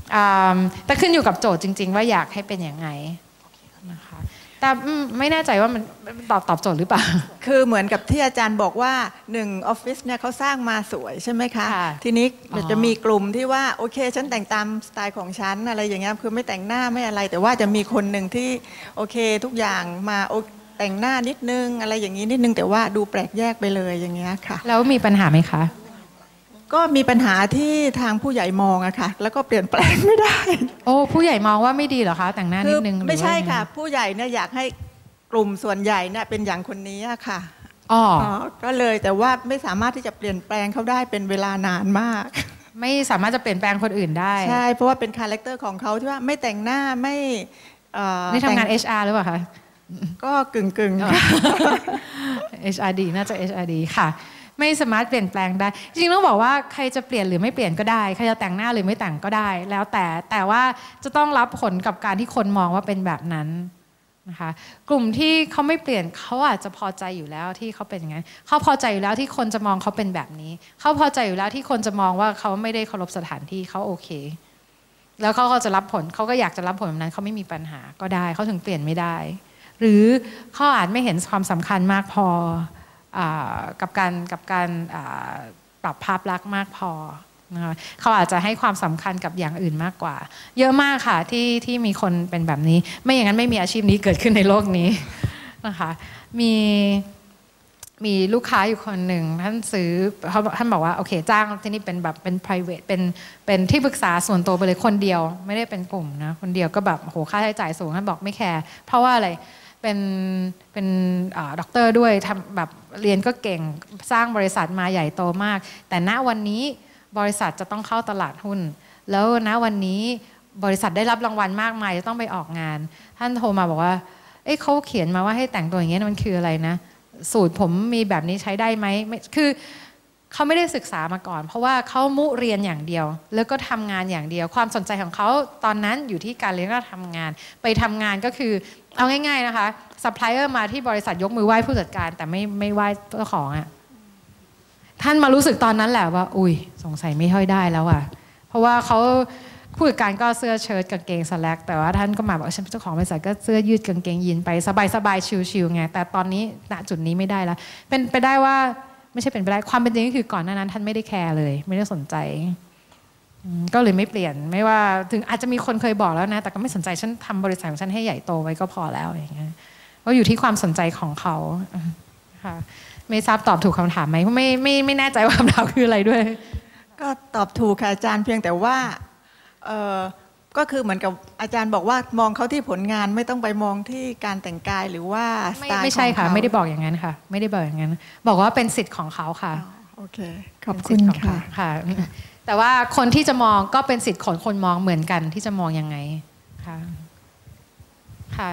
แต่ขึ้นอยู่กับโจทย์จริงๆว่าอยากให้เป็นยังไงนะคะแต่ไม่แน่ใจว่ามันตอบตอบโจทย์หรือเปล่าคือเหมือนกับที่อาจารย์บอกว่าหนึ่งออฟฟิศเนี่ยเขาสร้างมาสวยใช่ไหมคะทีนี้จะมีกลุ่มที่ว่าโอเคฉันแต่งตามสไตล์ของฉันอะไรอย่างเงี้ยคือไม่แต่งหน้าไม่อะไรแต่ว่าจะมีคนหนึ่งที่โอเคทุกอย่างมาแต่งหน้านิดนึงอะไรอย่างนี้นิดนึงแต่ว่าดูแปลกแยกไปเลยอย่างเงี้ยค่ะแล้วมีปัญหาไหมคะก็มีปัญหาที่ทางผู้ใหญ่มองอะค่ะแล้วก็เปลี่ยนแปลงไม่ได้โอ้ผู้ใหญ่มองว่าไม่ดีเหรอคะแต่งหน้านิดนึงไม่ใช่ค่ะผู้ใหญ่เนี่ยอยากให้กลุ่มส่วนใหญ่เนี่ยเป็นอย่างคนนี้อะค่ะอ๋อก็เลยแต่ว่าไม่สามารถที่จะเปลี่ยนแปลงเขาได้เป็นเวลานานมากไม่สามารถจะเปลี่ยนแปลงคนอื่นได้ใช่เพราะว่าเป็นคาแรคเตอร์ของเขาที่ว่าไม่แต่งหน้าไม่นี่ทำงาน เอช อาร์ หรือเปล่าคะก็กึ่งกึ่งเอช อาร์ ดี น่าจะ เอช อาร์ ดี ค่ะไม่สามารถเปลี่ยนแปลงได้จริงๆต้องบอกว่าใครจะเปลี่ยนหรือไม่เปลี่ยนก็ได้ใครจะแต่งหน้าหรือไม่แต่งก็ได้แล้วแต่แต่ว่าจะต้องรับผลกับการที่คนมองว่าเป็นแบบนั้นนะคะกลุ่มที่เขาไม่เปลี่ยนเขาอาจจะพอใจอยู่แล้วที่เขาเป็นอย่างนั้นเขาพอใจอยู่แล้วที่คนจะมองเขาเป็นแบบนี้เขาพอใจอยู่แล้วที่คนจะมองว่าเขาไม่ได้เคารพสถานที่เขาโอเคแล้วเขาก็จะรับผลเขาก็อยากจะรับผลแบบนั้นเขาไม่มีปัญหาก็ได้เขาถึงเปลี่ยนไม่ได้หรือเขาอาจไม่เห็นความสำคัญมากพอกับการกับการปรับภาพลักษณ์มากพอนะคะเขาอาจจะให้ความสำคัญกับอย่างอื่นมากกว่าเยอะมากค่ะที่ที่มีคนเป็นแบบนี้ไม่อย่างนั้นไม่มีอาชีพนี้เกิดขึ้นในโลกนี้นะคะมีมีลูกค้าอยู่คนหนึ่งท่านซื้อเขาท่านบอกว่าโอเคจ้างที่นี่เป็นแบบเป็น private เป็นเป็นที่ปรึกษาส่วนตัวไปเลยคนเดียวไม่ได้เป็นกลุ่มนะคนเดียวก็แบบโหค่าใช้จ่ายสูงท่านบอกไม่แคร์เพราะว่าอะไรเป็นเป็นด็อกเตอร์ด้วยทำแบบเรียนก็เก่งสร้างบริษัทมาใหญ่โตมากแต่ณวันนี้บริษัทจะต้องเข้าตลาดหุ้นแล้วณวันนี้บริษัทได้รับรางวัลมากมายจะต้องไปออกงานท่านโทรมาบอกว่าเอ้เขาเขียนมาว่าให้แต่งตัวอย่างเงี้ยมันคืออะไรนะสูตรผมมีแบบนี้ใช้ได้ไหมคือเขาไม่ได้ศึกษามาก่อนเพราะว่าเขามุเรียนอย่างเดียวแล้วก็ทำงานอย่างเดียวความสนใจของเขาตอนนั้นอยู่ที่การเรียนก็ทำงานไปทำงานก็คือเอาง่ายๆนะคะซัพพลายเออร์มาที่บริษัทยกมือไหว้ผู้จัดการแต่ไม่ไม่ไหว้เจ้าของอ่ะท่านมารู้สึกตอนนั้นแหละว่าอุ้ยสงสัยไม่ค่อยได้แล้วอ่ะเพราะว่าเขาผู้จัดการก็เสื้อเชิ้ตกางเกงสแล็กแต่ว่าท่านก็มาบอกฉันเป็นเจ้าของบริษัทก็เสื้อยืดกางเกงยีนไปสบายๆชิลๆไงแต่ตอนนี้ณจุดนี้ไม่ได้แล้วเป็นไปได้ว่าไม่ใช่เป็นไปได้ความเป็นจริงก็คือก่อนหน้านั้นท่านไม่ได้แคร์เลยไม่ได้สนใจก็เลยไม่เปลี่ยนไม่ว่าถึงอาจจะมีคนเคยบอกแล้วนะแต่ก็ไม่สนใจฉันทำบริษัทของฉันให้ใหญ่โตไว้ก็พอแล้วอย่างเงี้ยก็อยู่ที่ความสนใจของเขาค่ะไม่ทราบตอบถูกคำถามไหมเพราะไม่ไม่ไม่แน่ใจว่าคำถามคืออะไรด้วยก็ตอบถูกค่ะอาจารย์เพียงแต่ว่าเออก็คือเหมือนกับอาจารย์บอกว่ามองเขาที่ผลงานไม่ต้องไปมองที่การแต่งกายหรือว่าสไตล์ของเขาไม่ใช่ค่ะไม่ได้บอกอย่างนั้นค่ะไม่ได้บอกอย่างนั้นบอกว่าเป็นสิทธิ์ของเขาค่ะโอเคขอบคุณค่ะค่ะแต่ว่าคนที่จะมองก็เป็นสิทธิ์ของคนมองเหมือนกันที่จะมองยังไงค่ะค่ะ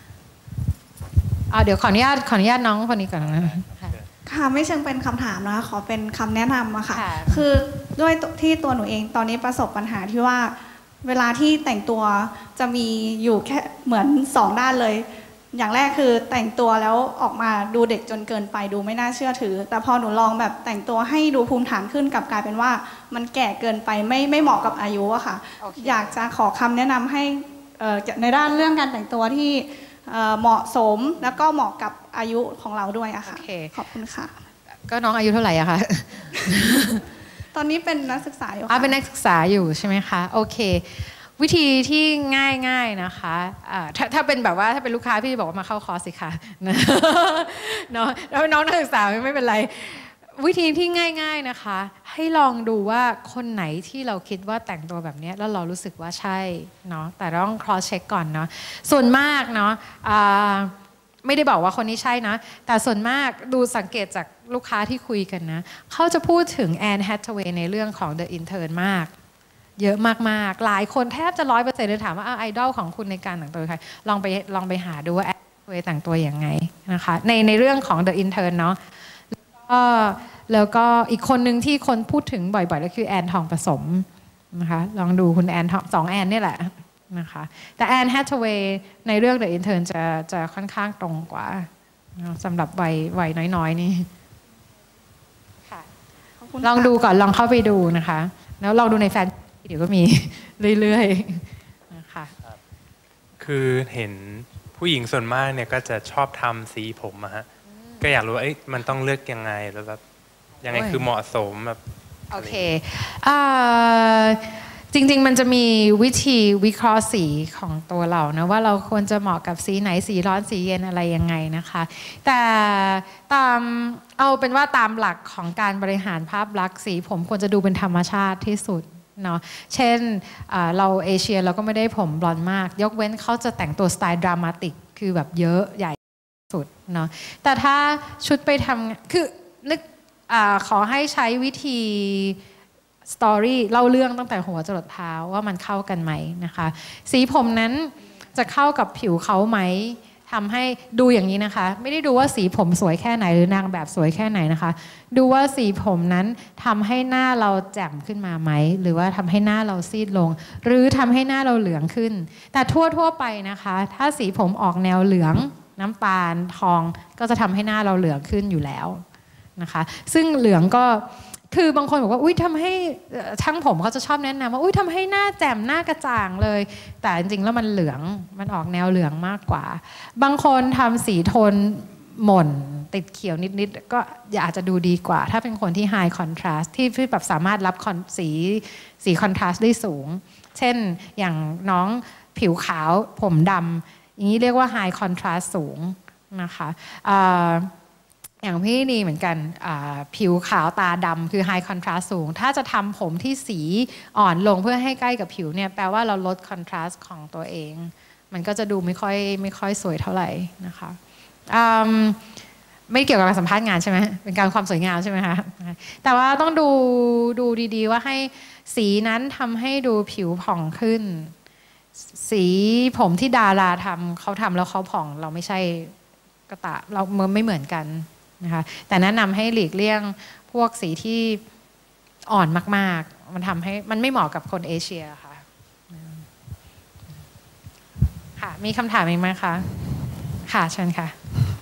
เดี๋ยวขออนุญาตขออนุญาตน้องคนนี้ก่อนนะค่ะไม่เชิงเป็นคำถามนะคะขอเป็นคำแนะนำอะค่ะคือด้วยที่ตัวหนูเองตอนนี้ประสบปัญหาที่ว่าเวลาที่แต่งตัวจะมีอยู่แค่เหมือนสองด้านเลยอย่างแรกคือแต่งตัวแล้วออกมาดูเด็กจนเกินไปดูไม่น่าเชื่อถือแต่พอหนูลองแบบแต่งตัวให้ดูภูมิฐานขึ้นกลับกลายเป็นว่ามันแก่เกินไปไม่ไม่เหมาะกับอายุอะค่ะ okay. อยากจะขอคำแนะนำให้ในด้านเรื่องการแต่งตัวที่เหมาะสมแล้วก็เหมาะกับอายุของเราด้วยอะค่ะ okay. ขอบคุณค่ะก็น้องอายุเท่าไหร่อะคะตอนนี้เป็นนักศึกษาอยู่ค่ะเป็นนักศึกษาอยู่ใช่ไหมคะโอเควิธีที่ง่ายๆนะคะถ้าถ้าเป็นแบบว่าถ้าเป็นลูกค้าพี่บอกว่ามาเข้าคอร์สสิคะเนาะแล้วน้องนักศึกษาไม่เป็นไรวิธีที่ง่ายๆนะคะให้ลองดูว่าคนไหนที่เราคิดว่าแต่งตัวแบบนี้แล้วเรารู้สึกว่าใช่เนาะแต่ต้อง cross check ก่อนเนาะส่วนมากเนาะไม่ได้บอกว่าคนนี้ใช่นะแต่ส่วนมากดูสังเกตจากลูกค้าที่คุยกันนะเขาจะพูดถึงแอนแฮทเวย์ในเรื่องของ The Intern มากเยอะมากๆหลายคนแทบจะร้อยเปอร์เซ็นต์เลยถามว่าไอดอลของคุณในการแต่งตัวใครลองไปลองไปหาดูว่าแอนแฮทเวย์แต่งตัวอย่างไงนะคะในในเรื่องของ The Intern เนาะแล้วก็แล้วก็อีกคนหนึ่งที่คนพูดถึงบ่อยๆก็คือแอนทองผสมนะคะลองดูคุณแอนสองแอนนี่แหละนะคะแต่แอนแฮทเวย์ในเรื่อง The Intern จะจะค่อนข้างตรงกว่าสำหรับวัยวัยน้อยๆนี่ลองดูก่อนลองเข้าไปดูนะคะแล้วลองดูในแฟนเดี๋ยวก็มีเรื่อยๆนะคะคือเห็นผู้หญิงส่วนมากเนี่ยก็จะชอบทำสีผมอะฮะก็อยากรู้ว่ามันต้องเลือกยังไงแล้วแบบยังไงคือเหมาะสมแบบโอเคจริงๆมันจะมีวิธีวิเคราะห์สีของตัวเรานะว่าเราควรจะเหมาะกับสีไหนสีร้อนสีเย็นอะไรยังไงนะคะแต่ตามเอาเป็นว่าตามหลักของการบริหารภาพลักษณ์สีผมควรจะดูเป็นธรรมชาติที่สุดเนาะเช่นเราเอเชียเราก็ไม่ได้ผมบลอนด์มากยกเว้นเขาจะแต่งตัวสไตล์ดรามาติกคือแบบเยอะใหญ่สุดเนาะแต่ถ้าชุดไปทำคือนึกขอให้ใช้วิธีสตอรี่เล่าเรื่องตั้งแต่หัวจรดเท้าว่ามันเข้ากันไหมนะคะสีผมนั้นจะเข้ากับผิวเขาไหมทำให้ดูอย่างนี้นะคะไม่ได้ดูว่าสีผมสวยแค่ไหนหรือนางแบบสวยแค่ไหนนะคะดูว่าสีผมนั้นทำให้หน้าเราแจ่มขึ้นมาไหมหรือว่าทำให้หน้าเราซีดลงหรือทำให้หน้าเราเหลืองขึ้นแต่ทั่วๆไปนะคะถ้าสีผมออกแนวเหลืองน้ำตาลทองก็จะทำให้หน้าเราเหลืองขึ้นอยู่แล้วนะคะซึ่งเหลืองก็คือบางคนบอกว่าอุ้ยทำให้ช่างผมเขาจะชอบแนะนำว่าอุ้ยทำให้หน้าแจ่มหน้ากระจ่างเลยแต่จริงๆแล้วมันเหลืองมันออกแนวเหลืองมากกว่าบางคนทำสีโทนหม่นติดเขียวนิดๆก็อาจจะดูดีกว่าถ้าเป็นคนที่ high contrast ที่แบบสามารถรับสีสี contrast ได้สูงเช่นอย่างน้องผิวขาวผมดำอย่างนี้เรียกว่า high contrast สูงนะคะอย่างพี่นี่เหมือนกันผิวขาวตาดำคือ high contrast สูงถ้าจะทำผมที่สีอ่อนลงเพื่อให้ใกล้กับผิวเนี่ยแปลว่าเราลด contrast ของตัวเองมันก็จะดูไม่ค่อยไม่ค่อยสวยเท่าไหร่นะคะไม่เกี่ยวกับการสัมภาษณ์งานใช่ไหมเป็นการความสวยงามใช่ไหมคะแต่ว่าต้องดูดูดีๆว่าให้สีนั้นทำให้ดูผิวผ่องขึ้นสีผมที่ดาราทำเขาทำแล้วเขาผ่องเราไม่ใช่กระตะเราไม่เหมือนกันนะคะแต่แนะนำให้หลีกเลี่ยงพวกสีที่อ่อนมากๆมันทำให้มันไม่เหมาะกับคนเอเชียค่ะค่ะมีคำถามอีกไหมคะค่ะเชิญค่ะ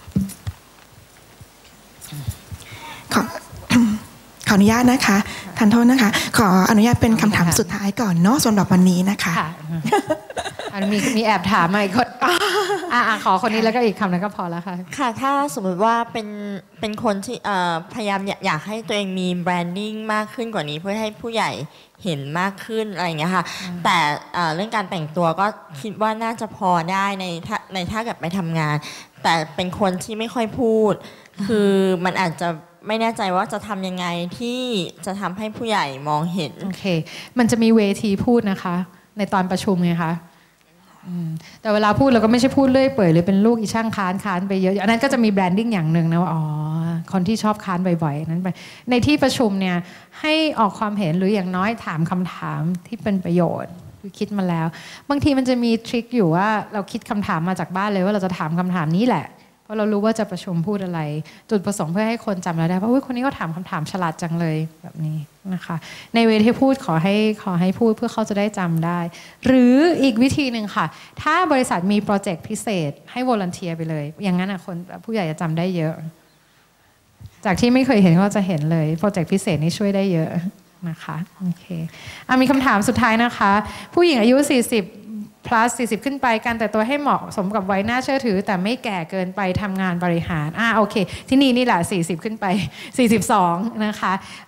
ขอขออนุญาตนะคะทานโทษนะคะขออนุญาตเป็นคำถามสุดท้ายก่อนเนาะสำหรับวันนี้นะคะมีมีแอบถามมาอีกคนอ่าขอคนนี้แล้วก็อีกคำนึงก็พอแล้วค่ะค่ะถ้าสมมติว่าเป็นเป็นคนที่พยายามอยากให้ตัวเองมีแบรนดิ้งมากขึ้นกว่านี้เพื่อให้ผู้ใหญ่เห็นมากขึ้นอะไรอย่างเงี้ยค่ะแต่เรื่องการแต่งตัวก็คิดว่าน่าจะพอได้ในในถ้าเกิดไปทำงานแต่เป็นคนที่ไม่ค่อยพูดคือมันอาจจะไม่แน่ใจว่าจะทำยังไงที่จะทำให้ผู้ใหญ่มองเห็นโอเคมันจะมีเวทีพูดนะคะในตอนประชุมไงคะแต่เวลาพูดเราก็ไม่ใช่พูดเรื่อยเปื่อยเลยเป็นลูกอีช่างค้านค้านไปเยอะอันนั้นก็จะมีแบรนดิ้งอย่างหนึ่งนะว่าอ๋อคนที่ชอบค้านบ่อยๆนั้นไปในที่ประชุมเนี่ยให้ออกความเห็นหรืออย่างน้อยถามคำถามที่เป็นประโยชน์คิดมาแล้วบางทีมันจะมีทริคอยู่ว่าเราคิดคำถามมาจากบ้านเลยว่าเราจะถามคำถามนี้แหละเพราะเรารู้ว่าจะประชุมพูดอะไรจุดประสงค์เพื่อให้คนจำเราได้ว่าคนนี้ก็ถามคำถามฉลาดจังเลยแบบนี้นะคะในเวทีพูดขอให้ขอให้พูดเพื่อเขาจะได้จำได้หรืออีกวิธีหนึ่งค่ะถ้าบริษัทมีโปรเจกต์พิเศษให้วอลันเทียร์ไปเลยอย่างนั้นคนผู้ใหญ่จะจำได้เยอะจากที่ไม่เคยเห็นก็จะเห็นเลยโปรเจกต์พิเศษนี้ช่วยได้เยอะนะคะโอเคอ่ะมีคำถามสุดท้ายนะคะผู้หญิงอายุสี่สิบplus สี่สิบขึ้นไปการแต่งตัวให้เหมาะสมกับวัยน่าเชื่อถือแต่ไม่แก่เกินไปทำงานบริหารอ่าโอเคที่นี่นี่แหละสี่สิบขึ้นไปสี่สิบสองนะคะ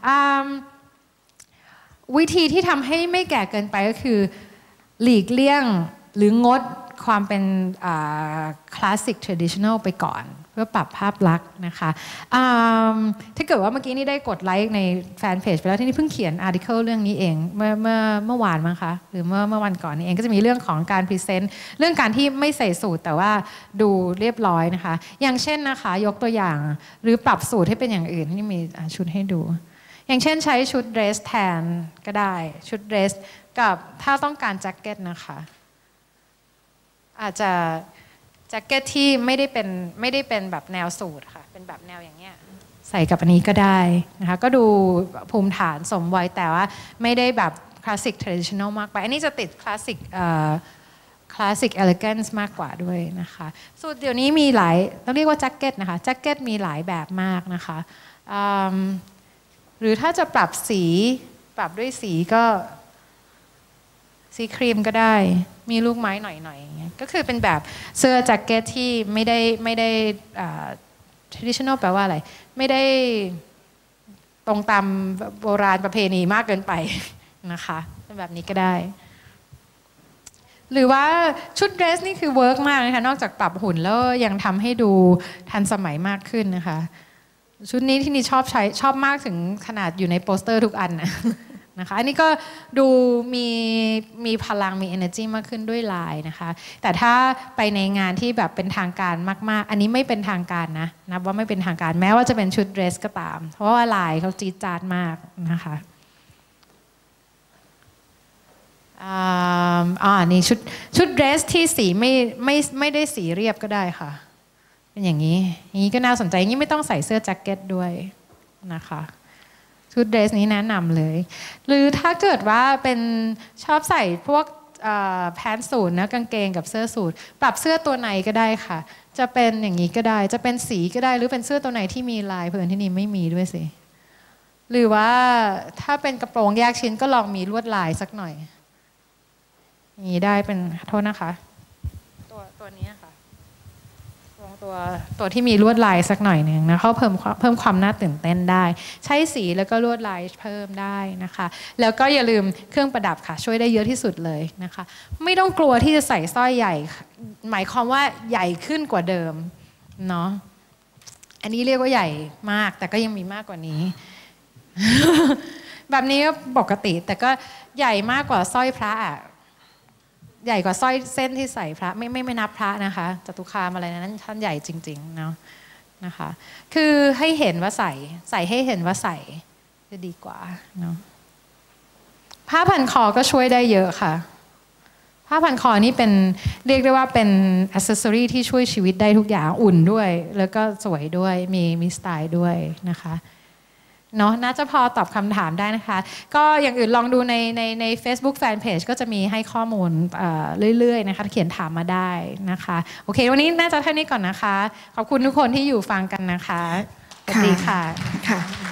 วิธีที่ทำให้ไม่แก่เกินไปก็คือหลีกเลี่ยงหรืองดความเป็นคลาสสิกทรดิชันแนลไปก่อนเพื่อปรับภาพลักษณ์นะคะถ้าเกิดว่าเมื่อกี้นี่ได้กดไลค์ในแฟนเพจไปแล้วที่นี่เพิ่งเขียนอาร์ติเคิลเรื่องนี้เองเมื่อเมื่อเมื่อวานมั้งคะหรือเมื่อเมื่อวันก่อนนี้เองก็จะมีเรื่องของการพรีเซนต์เรื่องการที่ไม่ใส่สูทแต่ว่าดูเรียบร้อยนะคะอย่างเช่นนะคะยกตัวอย่างหรือปรับสูทให้เป็นอย่างอื่นที่มีชุดให้ดูอย่างเช่นใช้ชุดเดรสแทนก็ได้ชุดเดรสกับถ้าต้องการแจ็คเก็ตนะคะอาจจะแจ็คเก็ตที่ไม่ได้เป็นไม่ได้เป็นแบบแนวสูทค่ะเป็นแบบแนวอย่างเงี้ยใส่กับอันนี้ก็ได้นะคะก็ดูภูมิฐานสมวัยแต่ว่าไม่ได้แบบคลาสสิกทรดิชันแนลมากไปอันนี้จะติดคลาสสิกคลาสสิกเอลิแกนซ์มากกว่าด้วยนะคะสูทเดี๋ยวนี้มีหลายต้องเรียกว่าแจ็คเก็ตนะคะแจ็คเก็ตมีหลายแบบมากนะคะหรือถ้าจะปรับสีปรับด้วยสีก็สีครีมก็ได้มีลูกไม้หน่อยๆอย่างเงี้ยก็คือเป็นแบบเสื้อแจ็คเก็ตที่ไม่ได้ไม่ได้ traditional แปลว่าอะไรไม่ได้ตรงตามโบราณประเพณีมากเกินไปนะคะเป็นแบบนี้ก็ได้หรือว่าชุดเดรสนี่คือเวิร์กมากนะคะนอกจากปรับหุ่นแล้วยังทำให้ดูทันสมัยมากขึ้นนะคะชุดนี้ที่นี่ชอบใช้ชอบมากถึงขนาดอยู่ในโปสเตอร์ทุกอันนะคะอันนี้ก็ดูมีมีพลังมี energy มากขึ้นด้วยลายนะคะแต่ถ้าไปในงานที่แบบเป็นทางการมากๆอันนี้ไม่เป็นทางการนะนับว่าไม่เป็นทางการแม้ว่าจะเป็นชุดเดรสก็ตามเพราะว่าลายเขาจี๊ดจ๊าดมากนะคะอ่านี่ชุดชุดเดรสที่สีไม่ไม่ไม่ได้สีเรียบก็ได้ค่ะเป็นอย่างนี้อย่างนี้ก็น่าสนใจอย่างนี้ไม่ต้องใส่เสื้อแจ็คเก็ตด้วยนะคะชุดเดรสนี้แนะนำเลยหรือถ้าเกิดว่าเป็นชอบใส่พวกแพนสูทนะกางเกงกับเสื้อสูทปรับเสื้อตัวไหนก็ได้ค่ะจะเป็นอย่างนี้ก็ได้จะเป็นสีก็ได้หรือเป็นเสื้อตัวไหนที่มีลายเพื่อนที่นี่ไม่มีด้วยสิหรือว่าถ้าเป็นกระโปรงแยกชิ้นก็ลองมีลวดลายสักหน่อยอย่างนี้ได้เป็นโทษนะคะตัวตัวนี้ค่ะตัวตัวที่มีลวดลายสักหน่อยหนึ่งนะเขาเพิ่มเพิ่มความน่าตื่นเต้นได้ใช้สีแล้วก็ลวดลายเพิ่มได้นะคะแล้วก็อย่าลืมเครื่องประดับค่ะช่วยได้เยอะที่สุดเลยนะคะไม่ต้องกลัวที่จะใส่สร้อยใหญ่หมายความว่าใหญ่ขึ้นกว่าเดิมเนาะอันนี้เรียกว่าใหญ่มากแต่ก็ยังมีมากกว่านี้ แบบนี้ก็ปกติแต่ก็ใหญ่มากกว่าสร้อยพระอ่ะใหญ่กว่าสร้อยเส้นที่ใส่พระไม่ไม่ไม่นับพระนะคะจตุคามอะไรนั้นท่านใหญ่จริงๆเนาะนะคะคือให้เห็นว่าใส่ใส่ให้เห็นว่าใส่จะดีกว่าเนาะผ้าพันคอก็ช่วยได้เยอะค่ะผ้าพันคอนี่เป็นเรียกได้ว่าเป็นอัซเซอรี่ที่ช่วยชีวิตได้ทุกอย่างอุ่นด้วยแล้วก็สวยด้วยมีมีสไตล์ด้วยนะคะเนาะน่าจะพอตอบคำถามได้นะคะก็อย่างอื่นลองดูในในใน Facebook Fanpage ก็จะมีให้ข้อมูลเรื่อยๆนะคะเขียนถามมาได้นะคะโอเควันนี้น่าจะเท่านี้ก่อนนะคะขอบคุณทุกคนที่อยู่ฟังกันนะคะสวัสดีค่ะ